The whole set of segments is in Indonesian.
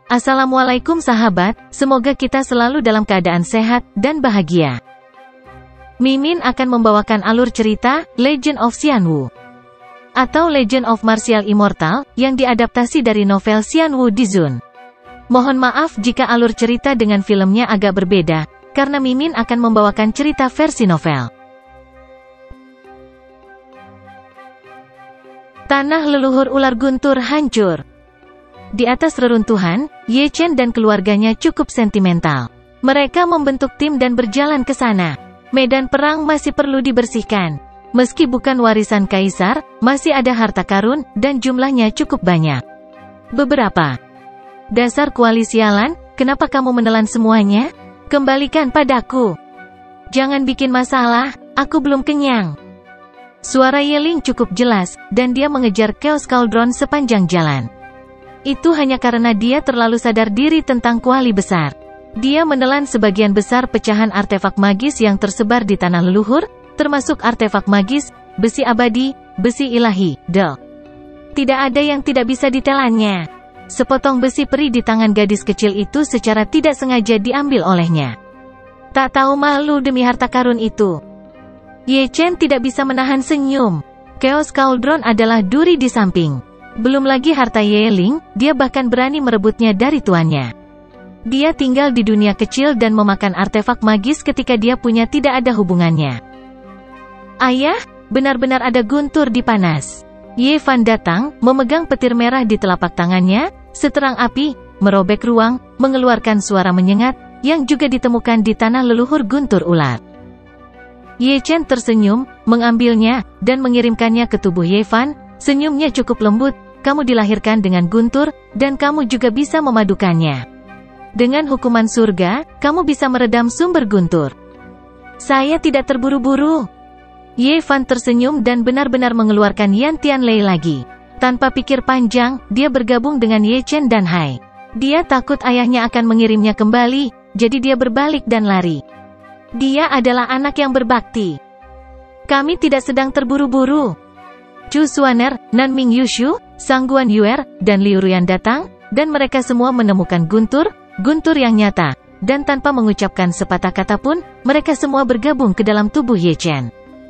Assalamualaikum sahabat, semoga kita selalu dalam keadaan sehat dan bahagia. Mimin akan membawakan alur cerita Legend of Xianwu atau Legend of Martial Immortal yang diadaptasi dari novel Xianwu Dizun. Mohon maaf jika alur cerita dengan filmnya agak berbeda, karena Mimin akan membawakan cerita versi novel. Tanah leluhur ular guntur hancur. Di atas reruntuhan, Ye Chen dan keluarganya cukup sentimental. Mereka membentuk tim dan berjalan ke sana. Medan perang masih perlu dibersihkan. Meski bukan warisan kaisar, masih ada harta karun, dan jumlahnya cukup banyak. Beberapa. Dasar kuali sialan, kenapa kamu menelan semuanya? Kembalikan padaku. Jangan bikin masalah, aku belum kenyang. Suara Yeling cukup jelas, dan dia mengejar Chaos Cauldron sepanjang jalan. Itu hanya karena dia terlalu sadar diri tentang kuali besar. Dia menelan sebagian besar pecahan artefak magis yang tersebar di tanah leluhur, termasuk artefak magis, besi abadi, besi ilahi, Tidak ada yang tidak bisa ditelannya. Sepotong besi peri di tangan gadis kecil itu secara tidak sengaja diambil olehnya. Tak tahu malu demi harta karun itu. Ye Chen tidak bisa menahan senyum. Chaos Cauldron adalah duri di samping. Belum lagi harta Yeling, dia bahkan berani merebutnya dari tuannya. Dia tinggal di dunia kecil dan memakan artefak magis ketika dia punya tidak ada hubungannya. Ayah, benar-benar ada guntur di panas. Ye Fan datang, memegang petir merah di telapak tangannya, seterang api, merobek ruang, mengeluarkan suara menyengat, yang juga ditemukan di tanah leluhur guntur ular. Ye Chen tersenyum, mengambilnya, dan mengirimkannya ke tubuh Ye Fan. Senyumnya cukup lembut. Kamu dilahirkan dengan guntur, dan kamu juga bisa memadukannya. Dengan hukuman surga, kamu bisa meredam sumber guntur. Saya tidak terburu-buru. Ye Fan tersenyum dan benar-benar mengeluarkan Yan Tian Lei lagi. Tanpa pikir panjang, dia bergabung dengan Ye Chen dan Hai. Dia takut ayahnya akan mengirimnya kembali, jadi dia berbalik dan lari. Dia adalah anak yang berbakti. Kami tidak sedang terburu-buru. Chu Xuaner, Nanming Yushu, Sang Guan Yuer, dan Liu Ruyan datang, dan mereka semua menemukan guntur yang nyata, dan tanpa mengucapkan sepatah kata pun, mereka semua bergabung ke dalam tubuh Ye Chen.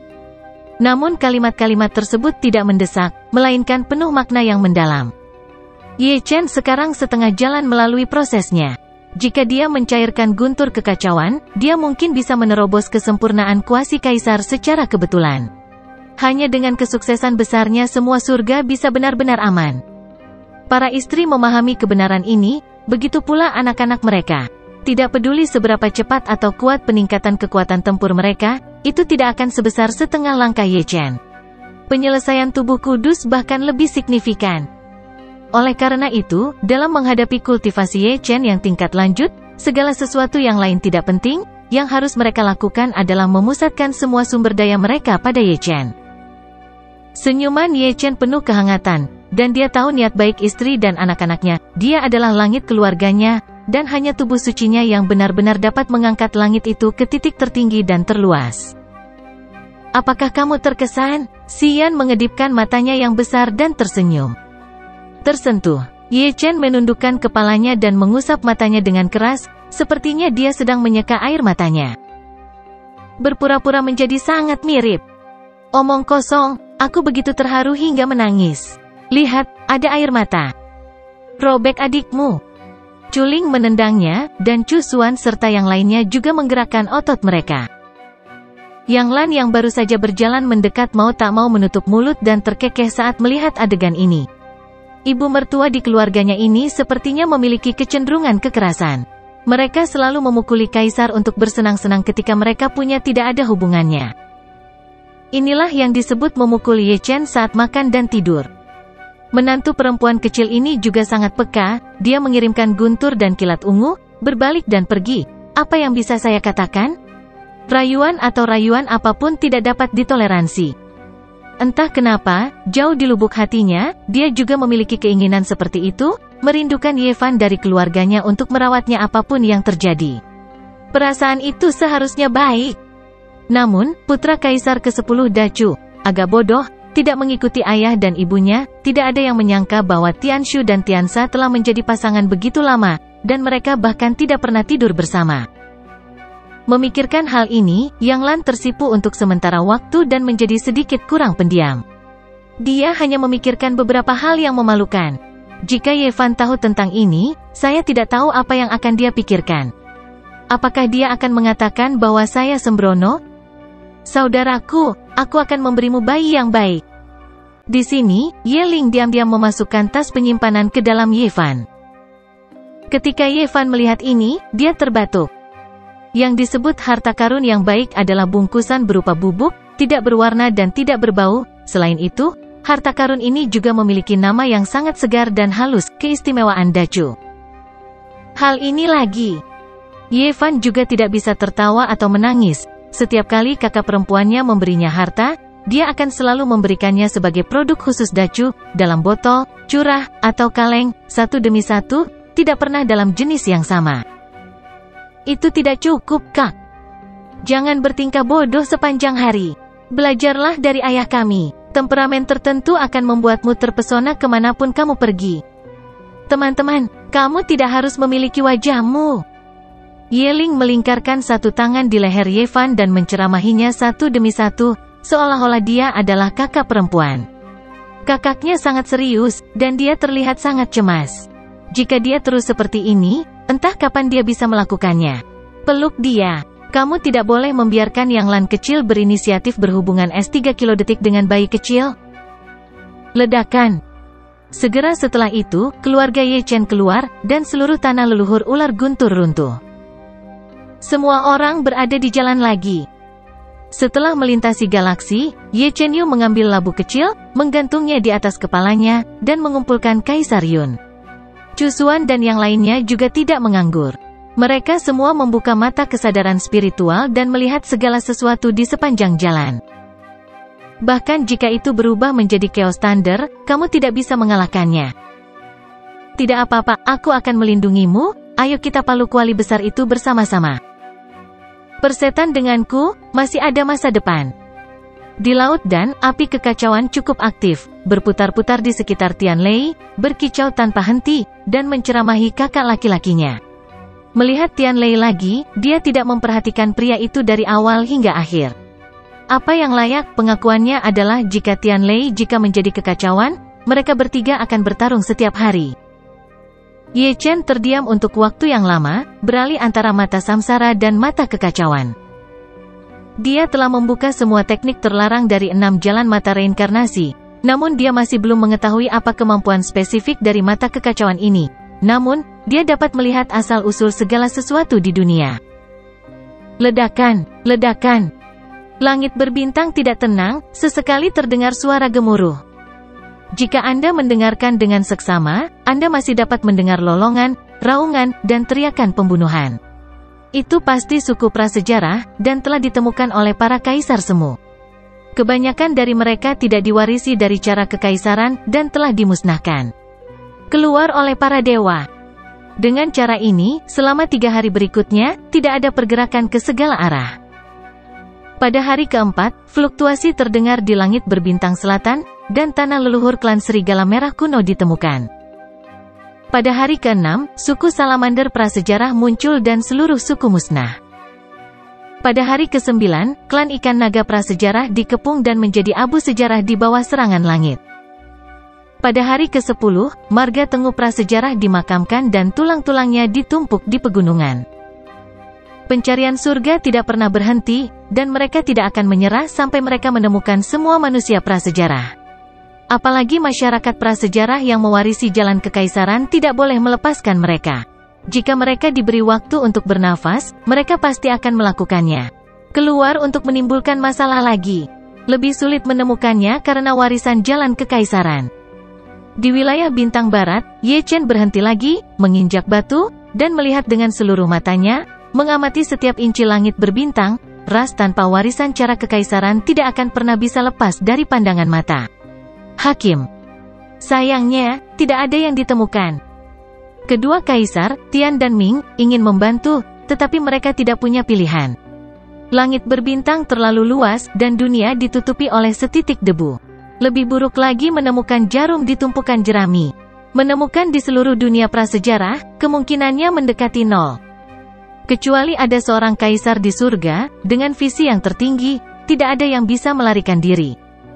Namun kalimat-kalimat tersebut tidak mendesak, melainkan penuh makna yang mendalam. Ye Chen sekarang setengah jalan melalui prosesnya. Jika dia mencairkan guntur kekacauan, dia mungkin bisa menerobos kesempurnaan kuasi kaisar secara kebetulan. Hanya dengan kesuksesan besarnya semua surga bisa benar-benar aman. Para istri memahami kebenaran ini, begitu pula anak-anak mereka. Tidak peduli seberapa cepat atau kuat peningkatan kekuatan tempur mereka, itu tidak akan sebesar setengah langkah Ye Chen. Penyelesaian tubuh kudus bahkan lebih signifikan. Oleh karena itu, dalam menghadapi kultivasi Ye Chen yang tingkat lanjut, segala sesuatu yang lain tidak penting, yang harus mereka lakukan adalah memusatkan semua sumber daya mereka pada Ye Chen. Senyuman Ye Chen penuh kehangatan, dan dia tahu niat baik istri dan anak-anaknya. Dia adalah langit keluarganya, dan hanya tubuh sucinya yang benar-benar dapat mengangkat langit itu ke titik tertinggi dan terluas. Apakah kamu terkesan? Xian mengedipkan matanya yang besar dan tersenyum. Tersentuh, Ye Chen menundukkan kepalanya dan mengusap matanya dengan keras, sepertinya dia sedang menyeka air matanya. Berpura-pura menjadi sangat mirip. Omong kosong. Aku begitu terharu hingga menangis. Lihat, ada air mata. Robek adikmu. Culing menendangnya, dan Chu Xuan serta yang lainnya juga menggerakkan otot mereka. Yang Lan yang baru saja berjalan mendekat mau tak mau menutup mulut dan terkekeh saat melihat adegan ini. Ibu mertua di keluarganya ini sepertinya memiliki kecenderungan kekerasan. Mereka selalu memukuli kaisar untuk bersenang-senang ketika mereka punya tidak ada hubungannya. Inilah yang disebut memukul Ye Chen saat makan dan tidur. Menantu perempuan kecil ini juga sangat peka, dia mengirimkan guntur dan kilat ungu, berbalik dan pergi. Apa yang bisa saya katakan? Rayuan atau rayuan apapun tidak dapat ditoleransi. Entah kenapa, jauh di lubuk hatinya, dia juga memiliki keinginan seperti itu, merindukan Ye Fan dari keluarganya untuk merawatnya apapun yang terjadi. Perasaan itu seharusnya baik. Namun, putra kaisar ke-10 Dacu, agak bodoh, Tidak mengikuti ayah dan ibunya, tidak ada yang menyangka bahwa Tianshu dan Tianxa telah menjadi pasangan begitu lama, dan mereka bahkan tidak pernah tidur bersama. Memikirkan hal ini, Yang Lan tersipu untuk sementara waktu dan menjadi sedikit kurang pendiam. Dia hanya memikirkan beberapa hal yang memalukan. Jika Yevan tahu tentang ini, saya tidak tahu apa yang akan dia pikirkan. Apakah dia akan mengatakan bahwa saya sembrono? Saudaraku, aku akan memberimu bayi yang baik. Di sini, Ye Ling diam-diam memasukkan tas penyimpanan ke dalam Yevan. Ketika Yevan melihat ini, dia terbatuk. Yang disebut harta karun yang baik adalah bungkusan berupa bubuk, tidak berwarna dan tidak berbau. Selain itu, harta karun ini juga memiliki nama yang sangat segar dan halus, keistimewaan Dacu. Hal ini lagi. Yevan juga tidak bisa tertawa atau menangis. Setiap kali kakak perempuannya memberinya harta, dia akan selalu memberikannya sebagai produk khusus Dacu, dalam botol, curah, atau kaleng, satu demi satu, tidak pernah dalam jenis yang sama. Itu tidak cukup, Kak. Jangan bertingkah bodoh sepanjang hari. Belajarlah dari ayah kami. Temperamen tertentu akan membuatmu terpesona kemanapun kamu pergi. Teman-teman, kamu tidak harus memiliki wajahmu. Ye Ling melingkarkan satu tangan di leher Yevan dan menceramahinya satu demi satu, seolah-olah dia adalah kakak perempuan. Kakaknya sangat serius, dan dia terlihat sangat cemas. Jika dia terus seperti ini, entah kapan dia bisa melakukannya. Peluk dia. Kamu tidak boleh membiarkan Yang Lan kecil berinisiatif berhubungan S3 kilodetik dengan bayi kecil. Ledakan. Segera setelah itu, keluarga Ye Chen keluar, dan seluruh tanah leluhur ular guntur runtuh. Semua orang berada di jalan lagi. Setelah melintasi galaksi, Ye Chen Yu mengambil labu kecil, menggantungnya di atas kepalanya, dan mengumpulkan Kaisar Yun. Chu Xuan dan yang lainnya juga tidak menganggur. Mereka semua membuka mata kesadaran spiritual dan melihat segala sesuatu di sepanjang jalan. Bahkan jika itu berubah menjadi Chaos Thunder, kamu tidak bisa mengalahkannya. Tidak apa-apa, aku akan melindungimu, ayo kita palu kuali besar itu bersama-sama. Persetan denganku, masih ada masa depan. Di laut dan, api kekacauan cukup aktif, berputar-putar di sekitar Tianlei, berkicau tanpa henti, dan menceramahi kakak laki-lakinya. Melihat Tianlei lagi, dia tidak memperhatikan pria itu dari awal hingga akhir. Apa yang layak pengakuannya adalah jika Tianlei menjadi kekacauan, mereka bertiga akan bertarung setiap hari. Ye Chen terdiam untuk waktu yang lama, beralih antara mata samsara dan mata kekacauan. Dia telah membuka semua teknik terlarang dari 6 jalan mata reinkarnasi, namun dia masih belum mengetahui apa kemampuan spesifik dari mata kekacauan ini. Namun, dia dapat melihat asal-usul segala sesuatu di dunia. Ledakan, ledakan. Langit berbintang tidak tenang, sesekali terdengar suara gemuruh. Jika Anda mendengarkan dengan seksama, Anda masih dapat mendengar lolongan, raungan, dan teriakan pembunuhan. Itu pasti suku prasejarah, dan telah ditemukan oleh para kaisar semu. Kebanyakan dari mereka tidak diwarisi dari cara kekaisaran, dan telah dimusnahkan. Keluar oleh para dewa. Dengan cara ini, selama 3 hari berikutnya, tidak ada pergerakan ke segala arah. Pada hari keempat, fluktuasi terdengar di langit berbintang selatan, dan tanah leluhur klan serigala merah kuno ditemukan. Pada hari ke-6, suku salamander prasejarah muncul dan seluruh suku musnah. Pada hari ke-9, klan ikan naga prasejarah dikepung dan menjadi abu sejarah di bawah serangan langit. Pada hari ke-10, marga tengu prasejarah dimakamkan dan tulang-tulangnya ditumpuk di pegunungan. Pencarian surga tidak pernah berhenti, dan mereka tidak akan menyerah sampai mereka menemukan semua manusia prasejarah. Apalagi masyarakat prasejarah yang mewarisi jalan kekaisaran tidak boleh melepaskan mereka. Jika mereka diberi waktu untuk bernafas, mereka pasti akan melakukannya. Keluar untuk menimbulkan masalah lagi. Lebih sulit menemukannya karena warisan jalan kekaisaran. Di wilayah bintang barat, Ye Chen berhenti lagi, menginjak batu, dan melihat dengan seluruh matanya, mengamati setiap inci langit berbintang, ras tanpa warisan cara kekaisaran tidak akan pernah bisa lepas dari pandangan mata. Hakim. Sayangnya, tidak ada yang ditemukan. Kedua kaisar, Tian dan Ming, ingin membantu, tetapi mereka tidak punya pilihan. Langit berbintang terlalu luas, dan dunia ditutupi oleh setitik debu. Lebih buruk lagi menemukan jarum di tumpukan jerami. Menemukan di seluruh dunia prasejarah, kemungkinannya mendekati nol. Kecuali ada seorang kaisar di surga, dengan visi yang tertinggi, tidak ada yang bisa melarikan diri.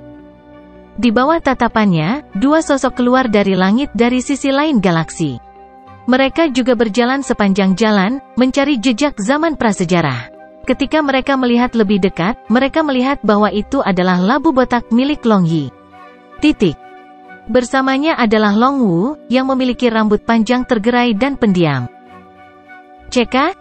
Di bawah tatapannya, dua sosok keluar dari langit dari sisi lain galaksi. Mereka juga berjalan sepanjang jalan, mencari jejak zaman prasejarah. Ketika mereka melihat lebih dekat, mereka melihat bahwa itu adalah labu botak milik Long Yi. Bersamanya adalah Long Wu, yang memiliki rambut panjang tergerai dan pendiam. Ceka,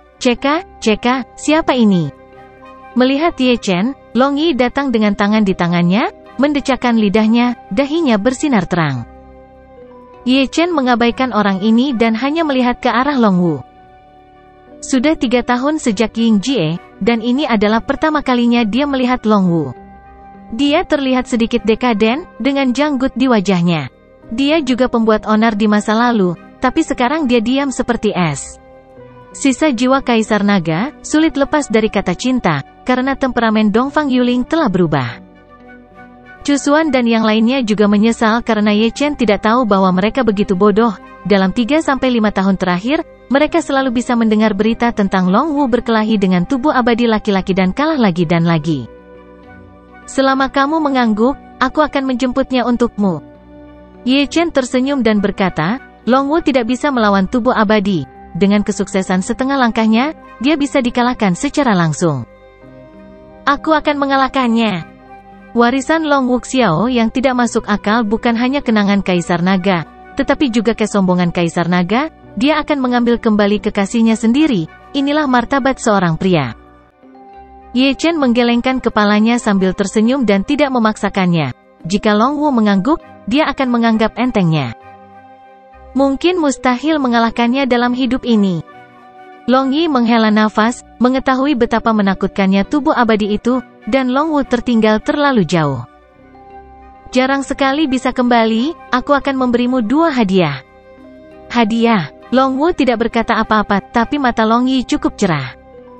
siapa ini? Melihat Ye Chen, Long Yi datang dengan tangan di tangannya, mendecakkan lidahnya, dahinya bersinar terang. Ye Chen mengabaikan orang ini dan hanya melihat ke arah Long Wu. Sudah 3 tahun sejak Ying Jie, dan ini adalah pertama kalinya dia melihat Long Wu. Dia terlihat sedikit dekaden, dengan janggut di wajahnya. Dia juga pembuat onar di masa lalu, tapi sekarang dia diam seperti es. Sisa jiwa Kaisar Naga, sulit lepas dari kata cinta, karena temperamen Dongfang Yuling telah berubah. Chu Xuan dan yang lainnya juga menyesal karena Ye Chen tidak tahu bahwa mereka begitu bodoh. Dalam 3-5 tahun terakhir, mereka selalu bisa mendengar berita tentang Long Wu berkelahi dengan tubuh abadi laki-laki dan kalah lagi dan lagi. Selama kamu mengangguk, aku akan menjemputnya untukmu. Ye Chen tersenyum dan berkata, Long Wu tidak bisa melawan tubuh abadi. Dengan kesuksesan setengah langkahnya, dia bisa dikalahkan secara langsung. Aku akan mengalahkannya. Warisan Long Wuxiao yang tidak masuk akal bukan hanya kenangan Kaisar Naga, tetapi juga kesombongan Kaisar Naga. Dia akan mengambil kembali kekasihnya sendiri. Inilah martabat seorang pria. Ye Chen menggelengkan kepalanya sambil tersenyum dan tidak memaksakannya. Jika Long Wu mengangguk, dia akan menganggap entengnya. Mungkin mustahil mengalahkannya dalam hidup ini. Long Yi menghela nafas, mengetahui betapa menakutkannya tubuh abadi itu, dan Long Wu tertinggal terlalu jauh. Jarang sekali bisa kembali, aku akan memberimu 2 hadiah. Hadiah? Long Wu tidak berkata apa-apa, tapi mata Long Yi cukup cerah.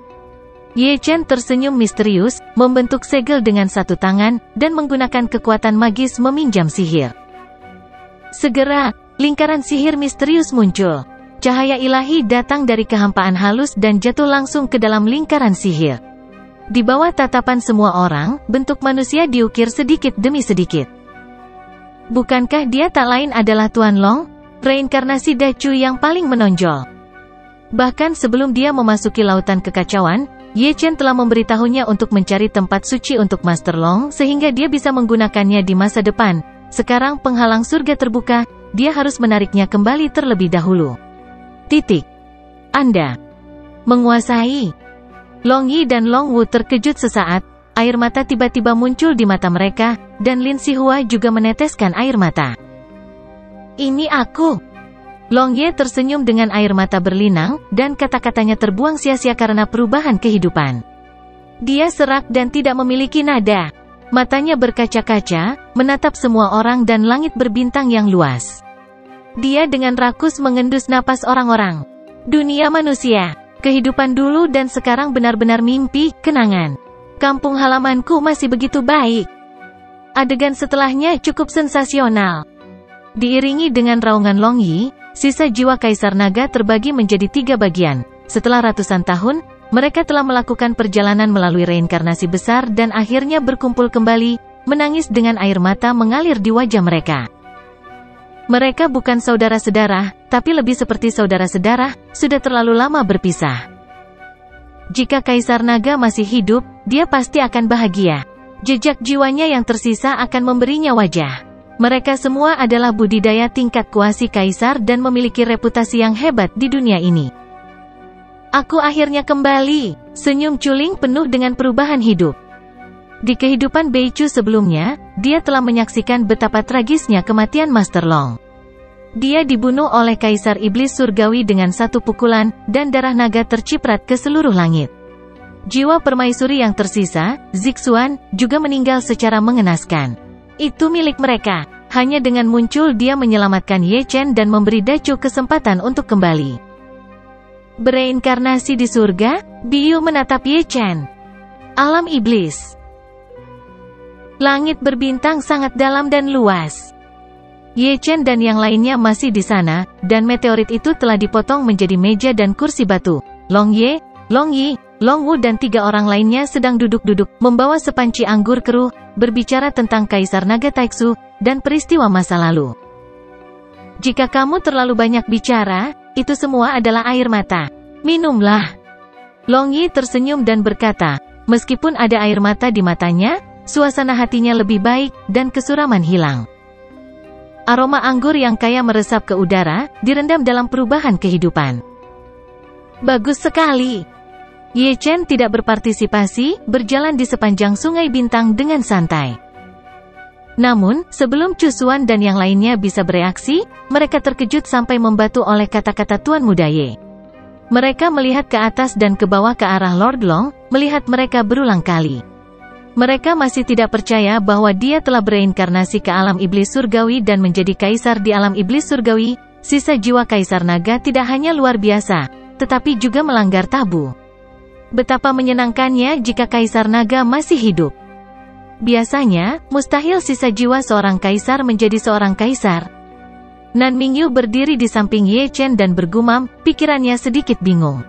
Ye Chen tersenyum misterius, membentuk segel dengan satu tangan, dan menggunakan kekuatan magis meminjam sihir. Segera, lingkaran sihir misterius muncul. Cahaya ilahi datang dari kehampaan halus dan jatuh langsung ke dalam lingkaran sihir. Di bawah tatapan semua orang, bentuk manusia diukir sedikit demi sedikit. Bukankah dia tak lain adalah Tuan Long? Reinkarnasi Dacu yang paling menonjol. Bahkan sebelum dia memasuki lautan kekacauan, Ye Chen telah memberitahunya untuk mencari tempat suci untuk Master Long sehingga dia bisa menggunakannya di masa depan. Sekarang penghalang surga terbuka, dia harus menariknya kembali terlebih dahulu. Anda menguasai. Long Yi dan Long Wu terkejut sesaat, air mata tiba-tiba muncul di mata mereka, dan Lin Sihua juga meneteskan air mata. Ini aku. Long Ye tersenyum dengan air mata berlinang, dan kata-katanya terbuang sia-sia karena perubahan kehidupan. Dia serak dan tidak memiliki nada. Matanya berkaca-kaca, menatap semua orang dan langit berbintang yang luas. Dia dengan rakus mengendus napas orang-orang. Dunia manusia, kehidupan dulu dan sekarang benar-benar mimpi, kenangan. Kampung halamanku masih begitu baik. Adegan setelahnya cukup sensasional. Diiringi dengan raungan Long Yi, sisa jiwa Kaisar Naga terbagi menjadi 3 bagian. Setelah ratusan tahun, mereka telah melakukan perjalanan melalui reinkarnasi besar dan akhirnya berkumpul kembali, menangis dengan air mata mengalir di wajah mereka. Mereka bukan saudara-saudara, tapi lebih seperti saudara-saudara, sudah terlalu lama berpisah. Jika Kaisar Naga masih hidup, dia pasti akan bahagia. Jejak jiwanya yang tersisa akan memberinya wajah. Mereka semua adalah budidaya tingkat kuasi kaisar dan memiliki reputasi yang hebat di dunia ini. Aku akhirnya kembali, senyum Chuling penuh dengan perubahan hidup. Di kehidupan Beichu sebelumnya, dia telah menyaksikan betapa tragisnya kematian Master Long. Dia dibunuh oleh Kaisar Iblis Surgawi dengan satu pukulan, dan darah naga terciprat ke seluruh langit. Jiwa permaisuri yang tersisa, Zixuan, juga meninggal secara mengenaskan. Itu milik mereka. Hanya dengan muncul dia menyelamatkan Ye Chen dan memberi Dacu kesempatan untuk kembali. Bereinkarnasi di surga, Biyu menatap Ye Chen. Alam iblis. Langit berbintang sangat dalam dan luas. Ye Chen dan yang lainnya masih di sana, dan meteorit itu telah dipotong menjadi meja dan kursi batu. Long Ye, Long Yi, Long Wu dan 3 orang lainnya sedang duduk-duduk, membawa sepanci anggur keruh, berbicara tentang Kaisar Naga Taixu, dan peristiwa masa lalu. Jika kamu terlalu banyak bicara, itu semua adalah air mata. Minumlah. Long Yi tersenyum dan berkata, meskipun ada air mata di matanya, suasana hatinya lebih baik, dan kesuraman hilang. Aroma anggur yang kaya meresap ke udara, direndam dalam perubahan kehidupan. Bagus sekali. Ye Chen tidak berpartisipasi, berjalan di sepanjang Sungai Bintang dengan santai. Namun, sebelum Chu Xuan dan yang lainnya bisa bereaksi, mereka terkejut sampai membatu oleh kata-kata Tuan Muda Ye. Mereka melihat ke atas dan ke bawah ke arah Lord Long, melihat mereka berulang kali. Mereka masih tidak percaya bahwa dia telah bereinkarnasi ke alam iblis surgawi dan menjadi kaisar di alam iblis surgawi. Sisa jiwa Kaisar Naga tidak hanya luar biasa, tetapi juga melanggar tabu. Betapa menyenangkannya jika Kaisar Naga masih hidup. Biasanya, mustahil sisa jiwa seorang kaisar menjadi seorang kaisar. Nan Mingyu berdiri di samping Ye Chen dan bergumam, pikirannya sedikit bingung.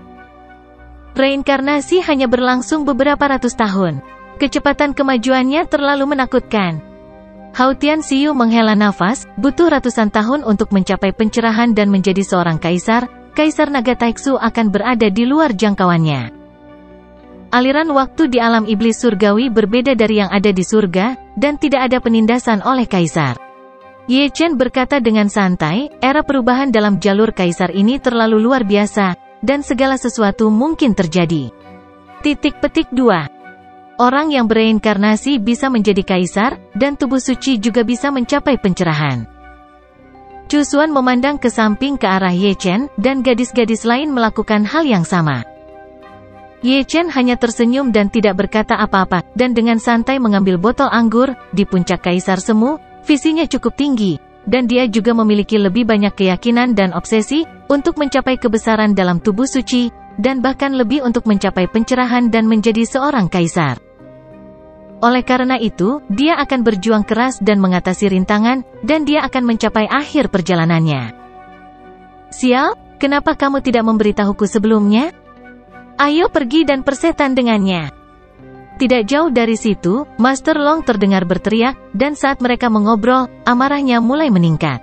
Reinkarnasi hanya berlangsung beberapa ratus tahun. Kecepatan kemajuannya terlalu menakutkan. Hao Tian Xiu menghela nafas, butuh ratusan tahun untuk mencapai pencerahan dan menjadi seorang kaisar. Kaisar Naga Taixu akan berada di luar jangkauannya. Aliran waktu di alam iblis surgawi berbeda dari yang ada di surga, dan tidak ada penindasan oleh kaisar. Ye Chen berkata dengan santai, era perubahan dalam jalur kaisar ini terlalu luar biasa, dan segala sesuatu mungkin terjadi. Titik petik 2. Orang yang bereinkarnasi bisa menjadi kaisar, dan tubuh suci juga bisa mencapai pencerahan. Chu Xuan memandang ke samping ke arah Ye Chen, dan gadis-gadis lain melakukan hal yang sama. Ye Chen hanya tersenyum dan tidak berkata apa-apa, dan dengan santai mengambil botol anggur. Di puncak Kaisar Semu, visinya cukup tinggi, dan dia juga memiliki lebih banyak keyakinan dan obsesi, untuk mencapai kebesaran dalam tubuh suci, dan bahkan lebih untuk mencapai pencerahan dan menjadi seorang kaisar. Oleh karena itu, dia akan berjuang keras dan mengatasi rintangan, dan dia akan mencapai akhir perjalanannya. Sial, kenapa kamu tidak memberitahuku sebelumnya? Ayo pergi dan persetan dengannya. Tidak jauh dari situ, Master Long terdengar berteriak, dan saat mereka mengobrol, amarahnya mulai meningkat.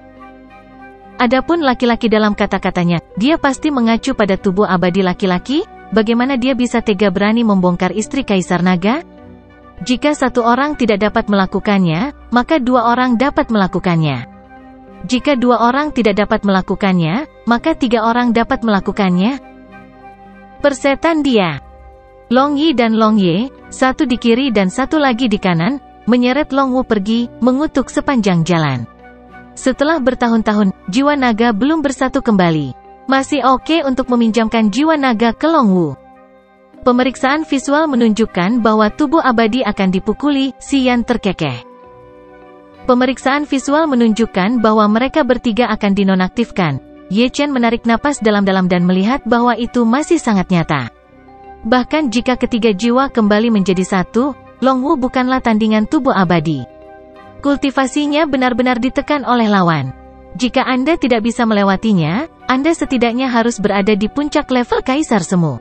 Adapun laki-laki dalam kata-katanya, dia pasti mengacu pada tubuh abadi laki-laki. Bagaimana dia bisa tega berani membongkar istri Kaisar Naga? Jika satu orang tidak dapat melakukannya, maka 2 orang dapat melakukannya. Jika 2 orang tidak dapat melakukannya, maka 3 orang dapat melakukannya. Persetan dia. Long Yi dan Long Ye, satu di kiri dan satu lagi di kanan, menyeret Long Wu pergi, mengutuk sepanjang jalan. Setelah bertahun-tahun, jiwa naga belum bersatu kembali. Masih oke untuk meminjamkan jiwa naga ke Long Wu. Pemeriksaan visual menunjukkan bahwa tubuh abadi akan dipukuli. Xian terkekeh. Pemeriksaan visual menunjukkan bahwa mereka bertiga akan dinonaktifkan. Ye Chen menarik napas dalam-dalam dan melihat bahwa itu masih sangat nyata. Bahkan jika ketiga jiwa kembali menjadi satu, Long Wu bukanlah tandingan tubuh abadi. Kultivasinya benar-benar ditekan oleh lawan. Jika Anda tidak bisa melewatinya, Anda setidaknya harus berada di puncak level Kaisar Semu.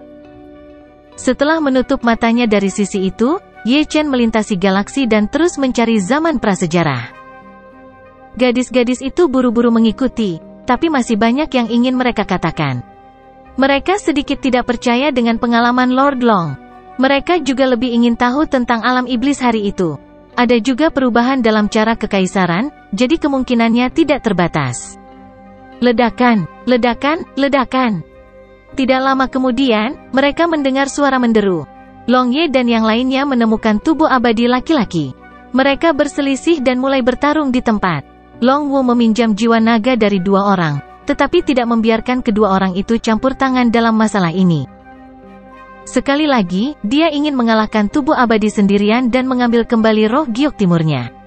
Setelah menutup matanya dari sisi itu, Ye Chen melintasi galaksi dan terus mencari zaman prasejarah. Gadis-gadis itu buru-buru mengikuti. Tapi masih banyak yang ingin mereka katakan. Mereka sedikit tidak percaya dengan pengalaman Lord Long. Mereka juga lebih ingin tahu tentang alam iblis hari itu. Ada juga perubahan dalam cara kekaisaran, jadi kemungkinannya tidak terbatas. Ledakan, ledakan, ledakan. Tidak lama kemudian, mereka mendengar suara menderu. Long Ye dan yang lainnya menemukan tubuh abadi laki-laki. Mereka berselisih dan mulai bertarung di tempat. Long Wu meminjam jiwa naga dari 2 orang, tetapi tidak membiarkan kedua orang itu campur tangan dalam masalah ini. Sekali lagi, dia ingin mengalahkan tubuh abadi sendirian dan mengambil kembali roh giok timurnya.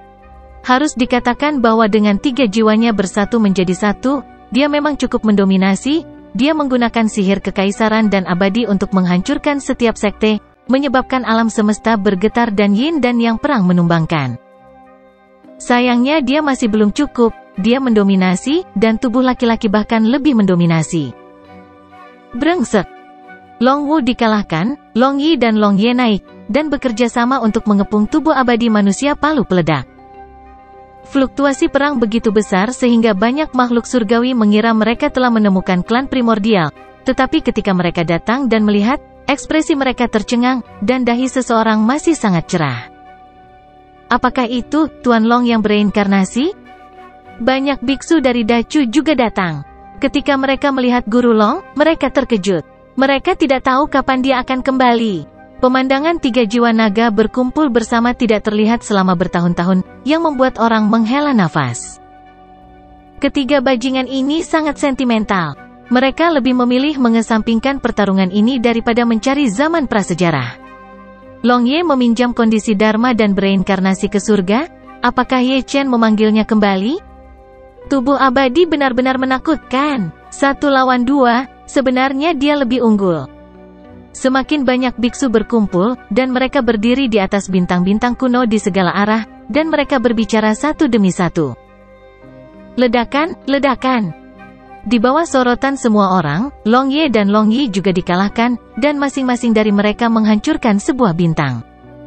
Harus dikatakan bahwa dengan 3 jiwanya bersatu menjadi satu, dia memang cukup mendominasi. Dia menggunakan sihir kekaisaran dan abadi untuk menghancurkan setiap sekte, menyebabkan alam semesta bergetar dan yin dan yang perang menumbangkan. Sayangnya dia masih belum cukup, dia mendominasi, dan tubuh laki-laki bahkan lebih mendominasi. Brengsek. Long Wu dikalahkan, Long Yi dan Long Ye naik, dan bekerja sama untuk mengepung tubuh abadi manusia palu peledak. Fluktuasi perang begitu besar sehingga banyak makhluk surgawi mengira mereka telah menemukan klan primordial, tetapi ketika mereka datang dan melihat, ekspresi mereka tercengang, dan dahi seseorang masih sangat cerah. Apakah itu Tuan Long yang bereinkarnasi? Banyak biksu dari Dacu juga datang. Ketika mereka melihat Guru Long, mereka terkejut. Mereka tidak tahu kapan dia akan kembali. Pemandangan 3 jiwa naga berkumpul bersama tidak terlihat selama bertahun-tahun, yang membuat orang menghela nafas. Ketiga bajingan ini sangat sentimental. Mereka lebih memilih mengesampingkan pertarungan ini daripada mencari zaman prasejarah. Long Ye meminjam kondisi Dharma dan bereinkarnasi ke surga. Apakah Ye Chen memanggilnya kembali? Tubuh abadi benar-benar menakutkan. 1 lawan 2, sebenarnya dia lebih unggul. Semakin banyak biksu berkumpul, dan mereka berdiri di atas bintang-bintang kuno di segala arah, dan mereka berbicara satu demi satu. Ledakan, ledakan. Di bawah sorotan semua orang, Long Ye dan Long Yi juga dikalahkan, dan masing-masing dari mereka menghancurkan sebuah bintang.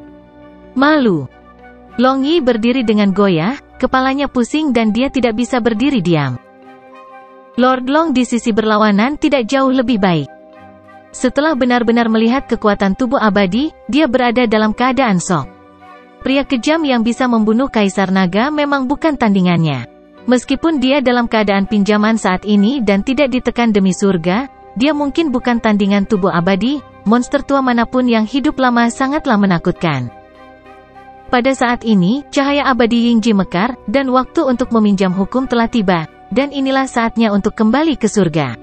Malu. Long Yi berdiri dengan goyah, kepalanya pusing dan dia tidak bisa berdiri diam. Lord Long di sisi berlawanan tidak jauh lebih baik. Setelah benar-benar melihat kekuatan tubuh abadi, dia berada dalam keadaan shock. Pria kejam yang bisa membunuh Kaisar Naga memang bukan tandingannya. Meskipun dia dalam keadaan pinjaman saat ini dan tidak ditekan demi surga, dia mungkin bukan tandingan tubuh abadi. Monster tua manapun yang hidup lama sangatlah menakutkan. Pada saat ini, cahaya abadi Yingji mekar, dan waktu untuk meminjam hukum telah tiba, dan inilah saatnya untuk kembali ke surga.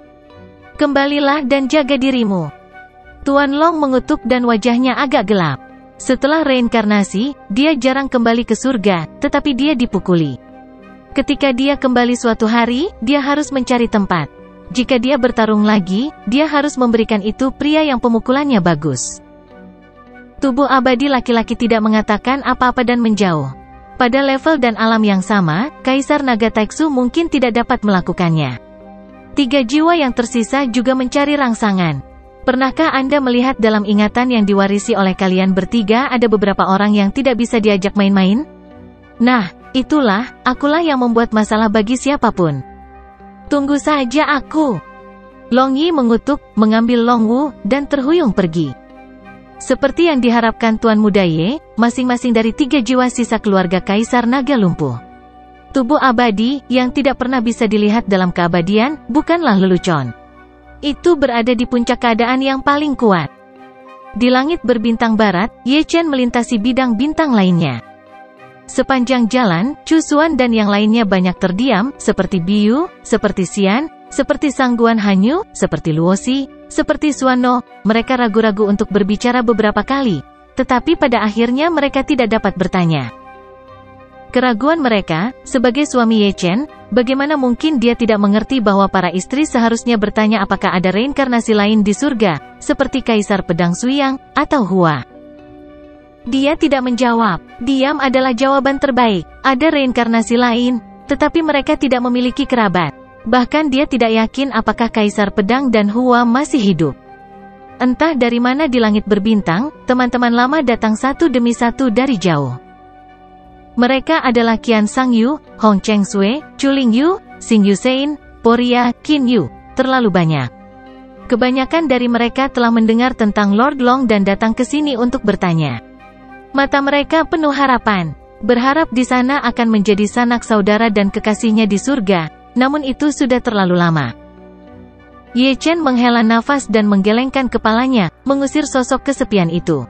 Kembalilah dan jaga dirimu. Tuan Long mengutuk dan wajahnya agak gelap. Setelah reinkarnasi, dia jarang kembali ke surga, tetapi dia dipukuli. Ketika dia kembali suatu hari, dia harus mencari tempat. Jika dia bertarung lagi, dia harus memberikan itu pria yang pemukulannya bagus. Tubuh abadi laki-laki tidak mengatakan apa-apa dan menjauh. Pada level dan alam yang sama, Kaisar Naga Taiksu mungkin tidak dapat melakukannya. 3 jiwa yang tersisa juga mencari rangsangan. Pernahkah Anda melihat dalam ingatan yang diwarisi oleh kalian bertiga ada beberapa orang yang tidak bisa diajak main-main? Nah, itulah, akulah yang membuat masalah bagi siapapun. Tunggu saja aku. Long Yi mengutuk, mengambil Long Wu, dan terhuyung pergi. Seperti yang diharapkan Tuan Muda Ye, masing-masing dari 3 jiwa sisa keluarga Kaisar Naga lumpuh. Tubuh abadi, yang tidak pernah bisa dilihat dalam keabadian, bukanlah lelucon. Itu berada di puncak keadaan yang paling kuat. Di langit berbintang barat, Ye Chen melintasi bidang bintang lainnya. Sepanjang jalan, Chu Xuan dan yang lainnya banyak terdiam, seperti Biu, seperti Xian, seperti Sangguan Hanyu, seperti Luosi, seperti Suano. Mereka ragu-ragu untuk berbicara beberapa kali, tetapi pada akhirnya mereka tidak dapat bertanya. Keraguan mereka, sebagai suami Ye Chen, bagaimana mungkin dia tidak mengerti bahwa para istri seharusnya bertanya apakah ada reinkarnasi lain di surga, seperti Kaisar Pedang Suyang, atau Hua. Dia tidak menjawab. Diam adalah jawaban terbaik. Ada reinkarnasi lain, tetapi mereka tidak memiliki kerabat. Bahkan dia tidak yakin apakah Kaisar Pedang dan Hua masih hidup. Entah dari mana di langit berbintang, teman-teman lama datang satu demi satu dari jauh. Mereka adalah Qian Sang Yu, Hong Cheng Sui, Chu Ling Yu, Xing Yusein, Poria, Qin Yu. Terlalu banyak. Kebanyakan dari mereka telah mendengar tentang Lord Long dan datang ke sini untuk bertanya. Mata mereka penuh harapan. Berharap di sana akan menjadi sanak saudara dan kekasihnya di surga, namun itu sudah terlalu lama. Ye Chen menghela nafas dan menggelengkan kepalanya, mengusir sosok kesepian itu.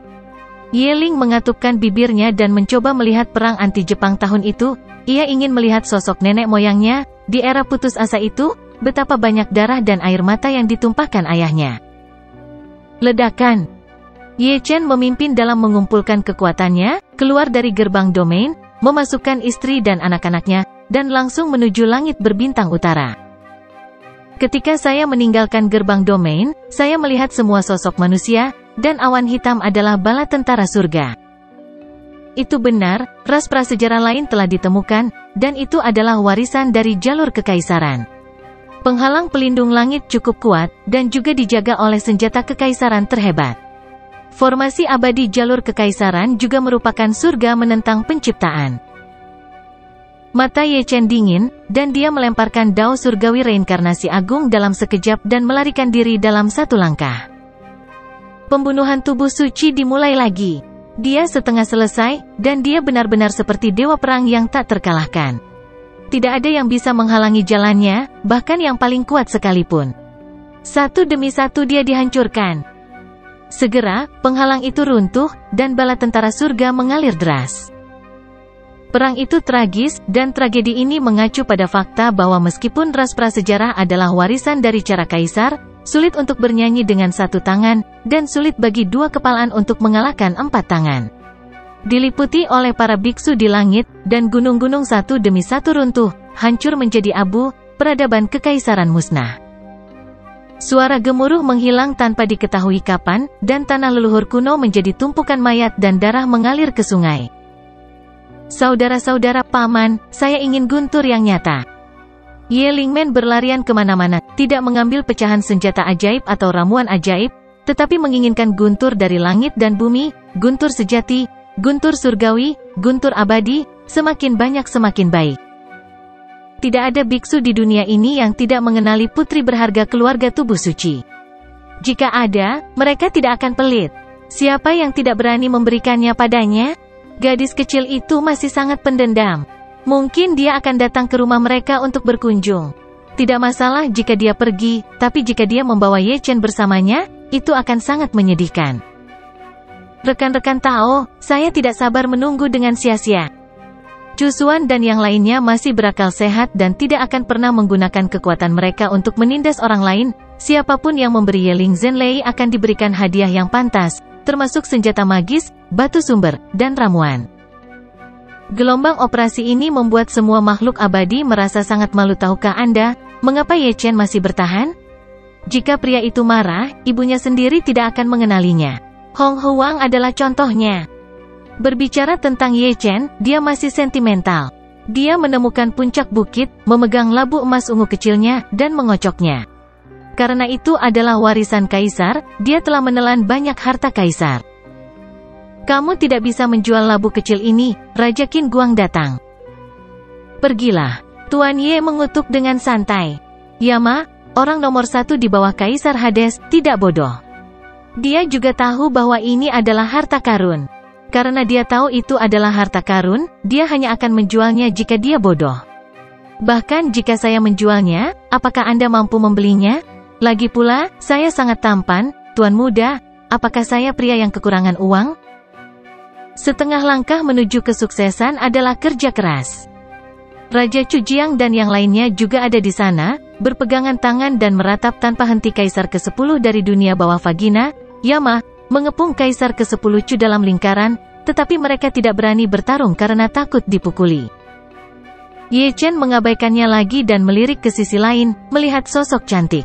Ye Ling mengatupkan bibirnya dan mencoba melihat perang anti-Jepang tahun itu. Ia ingin melihat sosok nenek moyangnya. Di era putus asa itu, betapa banyak darah dan air mata yang ditumpahkan ayahnya. Ledakan. Ye Chen memimpin dalam mengumpulkan kekuatannya, keluar dari gerbang domain, memasukkan istri dan anak-anaknya, dan langsung menuju langit berbintang utara. Ketika saya meninggalkan gerbang domain, saya melihat semua sosok manusia, dan awan hitam adalah bala tentara surga. Itu benar, ras prasejarah lain telah ditemukan, dan itu adalah warisan dari jalur kekaisaran. Penghalang pelindung langit cukup kuat, dan juga dijaga oleh senjata kekaisaran terhebat. Formasi abadi jalur kekaisaran juga merupakan surga menentang penciptaan. Mata Ye Chen dingin, dan dia melemparkan dao surgawi reinkarnasi agung dalam sekejap dan melarikan diri dalam satu langkah. Pembunuhan tubuh suci dimulai lagi. Dia setengah selesai, dan dia benar-benar seperti dewa perang yang tak terkalahkan. Tidak ada yang bisa menghalangi jalannya, bahkan yang paling kuat sekalipun. Satu demi satu dia dihancurkan. Segera, penghalang itu runtuh, dan bala tentara surga mengalir deras. Perang itu tragis, dan tragedi ini mengacu pada fakta bahwa meskipun ras prasejarah adalah warisan dari cara kaisar, sulit untuk bernyanyi dengan satu tangan, dan sulit bagi dua kepalaan untuk mengalahkan empat tangan. Diliputi oleh para biksu di langit, dan gunung-gunung satu demi satu runtuh, hancur menjadi abu, peradaban kekaisaran musnah. Suara gemuruh menghilang tanpa diketahui kapan, dan tanah leluhur kuno menjadi tumpukan mayat dan darah mengalir ke sungai. Saudara-saudara paman, saya ingin guntur yang nyata. Ye Lingmen berlarian kemana-mana, tidak mengambil pecahan senjata ajaib atau ramuan ajaib, tetapi menginginkan guntur dari langit dan bumi, guntur sejati, guntur surgawi, guntur abadi, semakin banyak semakin baik. Tidak ada biksu di dunia ini yang tidak mengenali putri berharga keluarga tubuh suci. Jika ada, mereka tidak akan pelit. Siapa yang tidak berani memberikannya padanya? Gadis kecil itu masih sangat pendendam. Mungkin dia akan datang ke rumah mereka untuk berkunjung. Tidak masalah jika dia pergi, tapi jika dia membawa Ye Chen bersamanya, itu akan sangat menyedihkan. Rekan-rekan Tao, saya tidak sabar menunggu dengan sia-sia. Chu Xuan dan yang lainnya masih berakal sehat dan tidak akan pernah menggunakan kekuatan mereka untuk menindas orang lain. Siapapun yang memberi Ye Ling Zhenlei akan diberikan hadiah yang pantas, termasuk senjata magis, batu sumber, dan ramuan. Gelombang operasi ini membuat semua makhluk abadi merasa sangat malu. Tahukah Anda, mengapa Ye Chen masih bertahan? Jika pria itu marah, ibunya sendiri tidak akan mengenalinya. Hong Huang adalah contohnya. Berbicara tentang Ye Chen, dia masih sentimental. Dia menemukan puncak bukit, memegang labu emas ungu kecilnya, dan mengocoknya. Karena itu adalah warisan kaisar, dia telah menelan banyak harta kaisar. Kamu tidak bisa menjual labu kecil ini, Raja Qin Guang datang. Pergilah. Tuan Ye mengutuk dengan santai. Yama, orang nomor satu di bawah Kaisar Hades, tidak bodoh. Dia juga tahu bahwa ini adalah harta karun. Karena dia tahu itu adalah harta karun, dia hanya akan menjualnya jika dia bodoh. Bahkan jika saya menjualnya, apakah Anda mampu membelinya? Lagi pula, saya sangat tampan, Tuan Muda, apakah saya pria yang kekurangan uang? Setengah langkah menuju kesuksesan adalah kerja keras. Raja Chujiang dan yang lainnya juga ada di sana, berpegangan tangan dan meratap tanpa henti Kaisar ke-10 dari dunia bawah vagina, Yama, mengepung Kaisar ke-10 Chu dalam lingkaran, tetapi mereka tidak berani bertarung karena takut dipukuli. Ye Chen mengabaikannya lagi dan melirik ke sisi lain, melihat sosok cantik.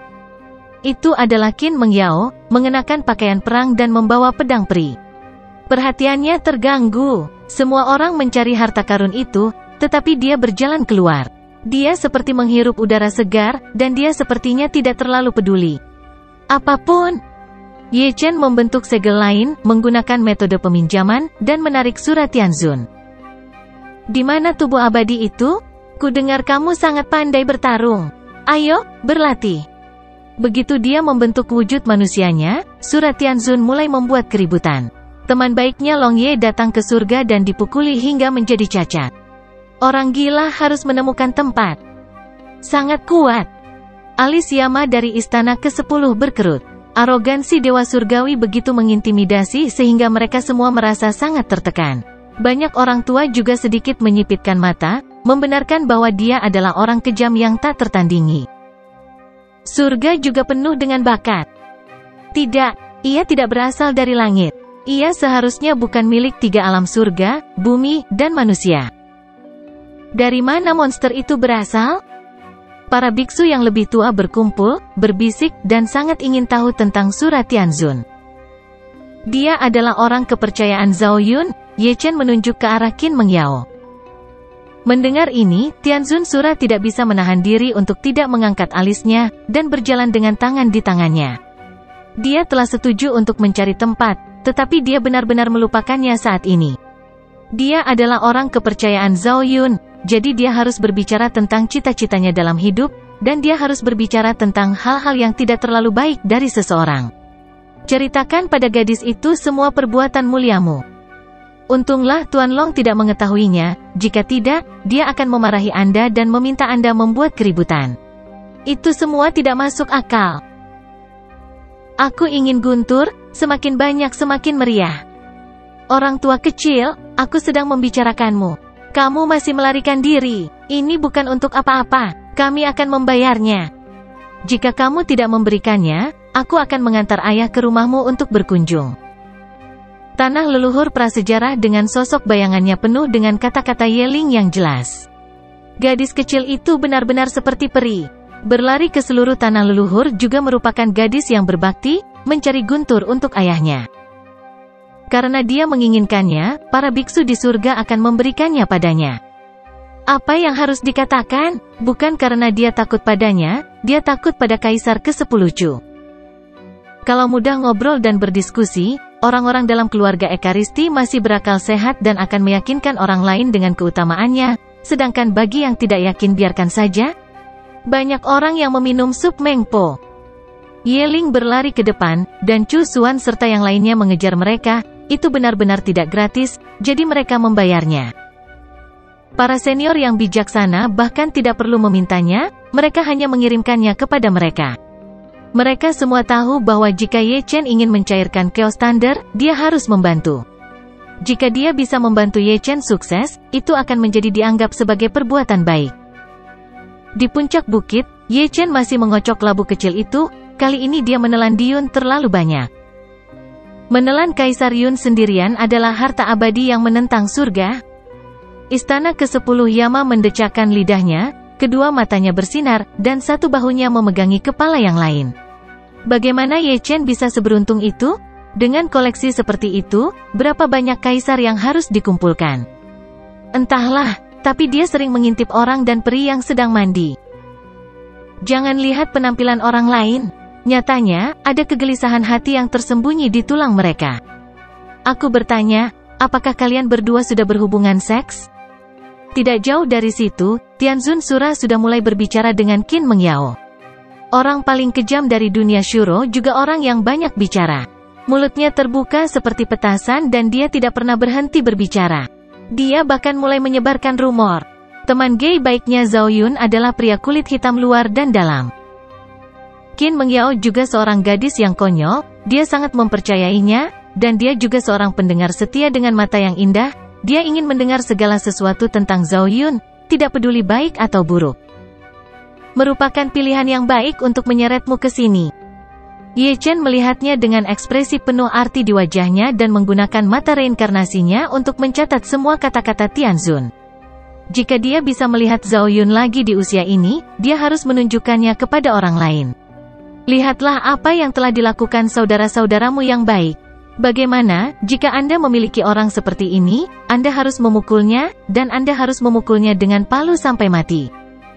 Itu adalah Qin Mengyao, mengenakan pakaian perang dan membawa pedang peri. Perhatiannya terganggu. Semua orang mencari harta karun itu, tetapi dia berjalan keluar. Dia seperti menghirup udara segar, dan dia sepertinya tidak terlalu peduli. Apapun. Ye Chen membentuk segel lain, menggunakan metode peminjaman, dan menarik surat Tianzun. Di mana tubuh abadi itu? Kudengar kamu sangat pandai bertarung. Ayo, berlatih. Begitu dia membentuk wujud manusianya, surat Tianzun mulai membuat keributan. Teman baiknya Long Ye datang ke surga dan dipukuli hingga menjadi cacat. Orang gila harus menemukan tempat. Sangat kuat. Alis Yama dari istana ke-10 berkerut. Arogansi Dewa Surgawi begitu mengintimidasi sehingga mereka semua merasa sangat tertekan. Banyak orang tua juga sedikit menyipitkan mata, membenarkan bahwa dia adalah orang kejam yang tak tertandingi. Surga juga penuh dengan bakat. Tidak, ia tidak berasal dari langit. Ia seharusnya bukan milik tiga alam surga, bumi, dan manusia. Dari mana monster itu berasal? Para biksu yang lebih tua berkumpul, berbisik, dan sangat ingin tahu tentang surat Tianzun. Dia adalah orang kepercayaan Zhao Yun. Ye Chen menunjuk ke arah Qin Mengyao. Mendengar ini, Tianzun Sura tidak bisa menahan diri untuk tidak mengangkat alisnya, dan berjalan dengan tangan di tangannya. Dia telah setuju untuk mencari tempat, tetapi dia benar-benar melupakannya saat ini. Dia adalah orang kepercayaan Zhao Yun, jadi dia harus berbicara tentang cita-citanya dalam hidup, dan dia harus berbicara tentang hal-hal yang tidak terlalu baik dari seseorang. Ceritakan pada gadis itu semua perbuatan muliamu. Untunglah Tuan Long tidak mengetahuinya, jika tidak, dia akan memarahi Anda dan meminta Anda membuat keributan. Itu semua tidak masuk akal. Aku ingin guntur, semakin banyak semakin meriah. Orang tua kecil, aku sedang membicarakanmu. Kamu masih melarikan diri. Ini bukan untuk apa-apa, kami akan membayarnya. Jika kamu tidak memberikannya, aku akan mengantar ayah ke rumahmu untuk berkunjung. Tanah leluhur prasejarah dengan sosok bayangannya penuh dengan kata-kata Yeling yang jelas. Gadis kecil itu benar-benar seperti peri. Berlari ke seluruh tanah leluhur juga merupakan gadis yang berbakti, mencari guntur untuk ayahnya. Karena dia menginginkannya, para biksu di surga akan memberikannya padanya. Apa yang harus dikatakan? Bukan karena dia takut padanya, dia takut pada Kaisar ke-10 Chu. Kalau mudah ngobrol dan berdiskusi, orang-orang dalam keluarga Ekaristi masih berakal sehat dan akan meyakinkan orang lain dengan keutamaannya, sedangkan bagi yang tidak yakin biarkan saja. Banyak orang yang meminum sup mengpo. Yeling berlari ke depan, dan Chu Xuan serta yang lainnya mengejar mereka. Itu benar-benar tidak gratis, jadi mereka membayarnya. Para senior yang bijaksana bahkan tidak perlu memintanya, mereka hanya mengirimkannya kepada mereka. Mereka semua tahu bahwa jika Ye Chen ingin mencairkan Chaos Thunder, dia harus membantu. Jika dia bisa membantu Ye Chen sukses, itu akan menjadi dianggap sebagai perbuatan baik. Di puncak bukit, Ye Chen masih mengocok labu kecil itu, kali ini dia menelan Diyun terlalu banyak. Menelan Kaisar Yun sendirian adalah harta abadi yang menentang surga. Istana ke-10 Yama mendecakkan lidahnya, kedua matanya bersinar, dan satu bahunya memegangi kepala yang lain. Bagaimana Ye Chen bisa seberuntung itu? Dengan koleksi seperti itu, berapa banyak kaisar yang harus dikumpulkan? Entahlah, tapi dia sering mengintip orang dan peri yang sedang mandi. Jangan lihat penampilan orang lain. Nyatanya, ada kegelisahan hati yang tersembunyi di tulang mereka. Aku bertanya, apakah kalian berdua sudah berhubungan seks? Tidak jauh dari situ, Tianzun Sura sudah mulai berbicara dengan Qin Mengyao. Orang paling kejam dari dunia Shuro juga orang yang banyak bicara. Mulutnya terbuka seperti petasan dan dia tidak pernah berhenti berbicara. Dia bahkan mulai menyebarkan rumor. Teman gay baiknya Zhao Yun adalah pria kulit hitam luar dan dalam. Qin Mengyao juga seorang gadis yang konyol, dia sangat mempercayainya, dan dia juga seorang pendengar setia dengan mata yang indah. Dia ingin mendengar segala sesuatu tentang Zhao Yun, tidak peduli baik atau buruk. Merupakan pilihan yang baik untuk menyeretmu ke sini. Ye Chen melihatnya dengan ekspresi penuh arti di wajahnya dan menggunakan mata reinkarnasinya untuk mencatat semua kata-kata Tianzun. Jika dia bisa melihat Zhao Yun lagi di usia ini, dia harus menunjukkannya kepada orang lain. Lihatlah apa yang telah dilakukan saudara-saudaramu yang baik. Bagaimana, jika Anda memiliki orang seperti ini, Anda harus memukulnya, dan Anda harus memukulnya dengan palu sampai mati.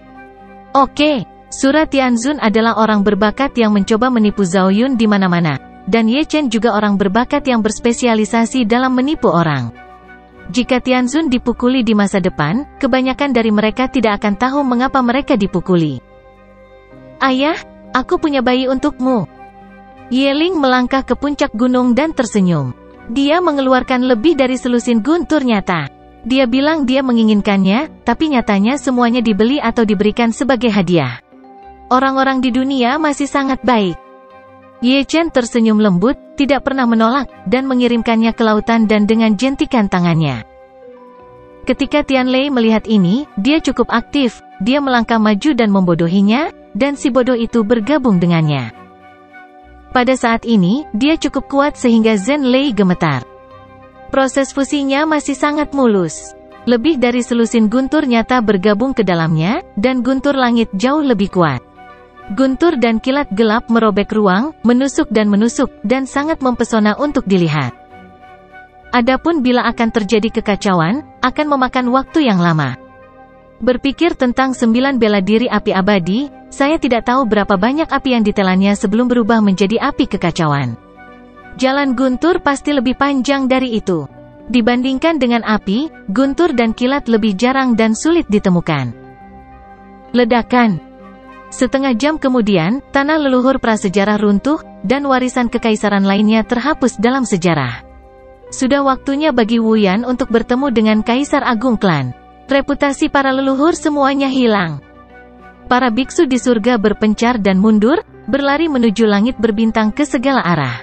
Oke, Sura Tianzun adalah orang berbakat yang mencoba menipu Zhao Yun di mana-mana, dan Ye Chen juga orang berbakat yang berspesialisasi dalam menipu orang. Jika Tianzun dipukuli di masa depan, kebanyakan dari mereka tidak akan tahu mengapa mereka dipukuli. Ayah, aku punya bayi untukmu. Yeling melangkah ke puncak gunung dan tersenyum. Dia mengeluarkan lebih dari selusin guntur nyata. Dia bilang dia menginginkannya, tapi nyatanya semuanya dibeli atau diberikan sebagai hadiah. Orang-orang di dunia masih sangat baik. Ye Chen tersenyum lembut, tidak pernah menolak, dan mengirimkannya ke lautan dan dengan jentikan tangannya. Ketika Tianlei melihat ini, dia cukup aktif, dia melangkah maju dan membodohinya, dan si bodoh itu bergabung dengannya. Pada saat ini, dia cukup kuat sehingga Zhen Lei gemetar. Proses fusinya masih sangat mulus. Lebih dari selusin guntur nyata bergabung ke dalamnya, dan guntur langit jauh lebih kuat. Guntur dan kilat gelap merobek ruang, menusuk, dan sangat mempesona untuk dilihat. Adapun bila akan terjadi kekacauan, akan memakan waktu yang lama. Berpikir tentang 9 bela diri api abadi, saya tidak tahu berapa banyak api yang ditelannya sebelum berubah menjadi api kekacauan. Jalan Guntur pasti lebih panjang dari itu. Dibandingkan dengan api, guntur dan kilat lebih jarang dan sulit ditemukan. Ledakan. Setengah jam kemudian, tanah leluhur prasejarah runtuh, dan warisan kekaisaran lainnya terhapus dalam sejarah. Sudah waktunya bagi Wuyan untuk bertemu dengan Kaisar Agung Klan. Reputasi para leluhur semuanya hilang. Para biksu di surga berpencar dan mundur, berlari menuju langit berbintang ke segala arah.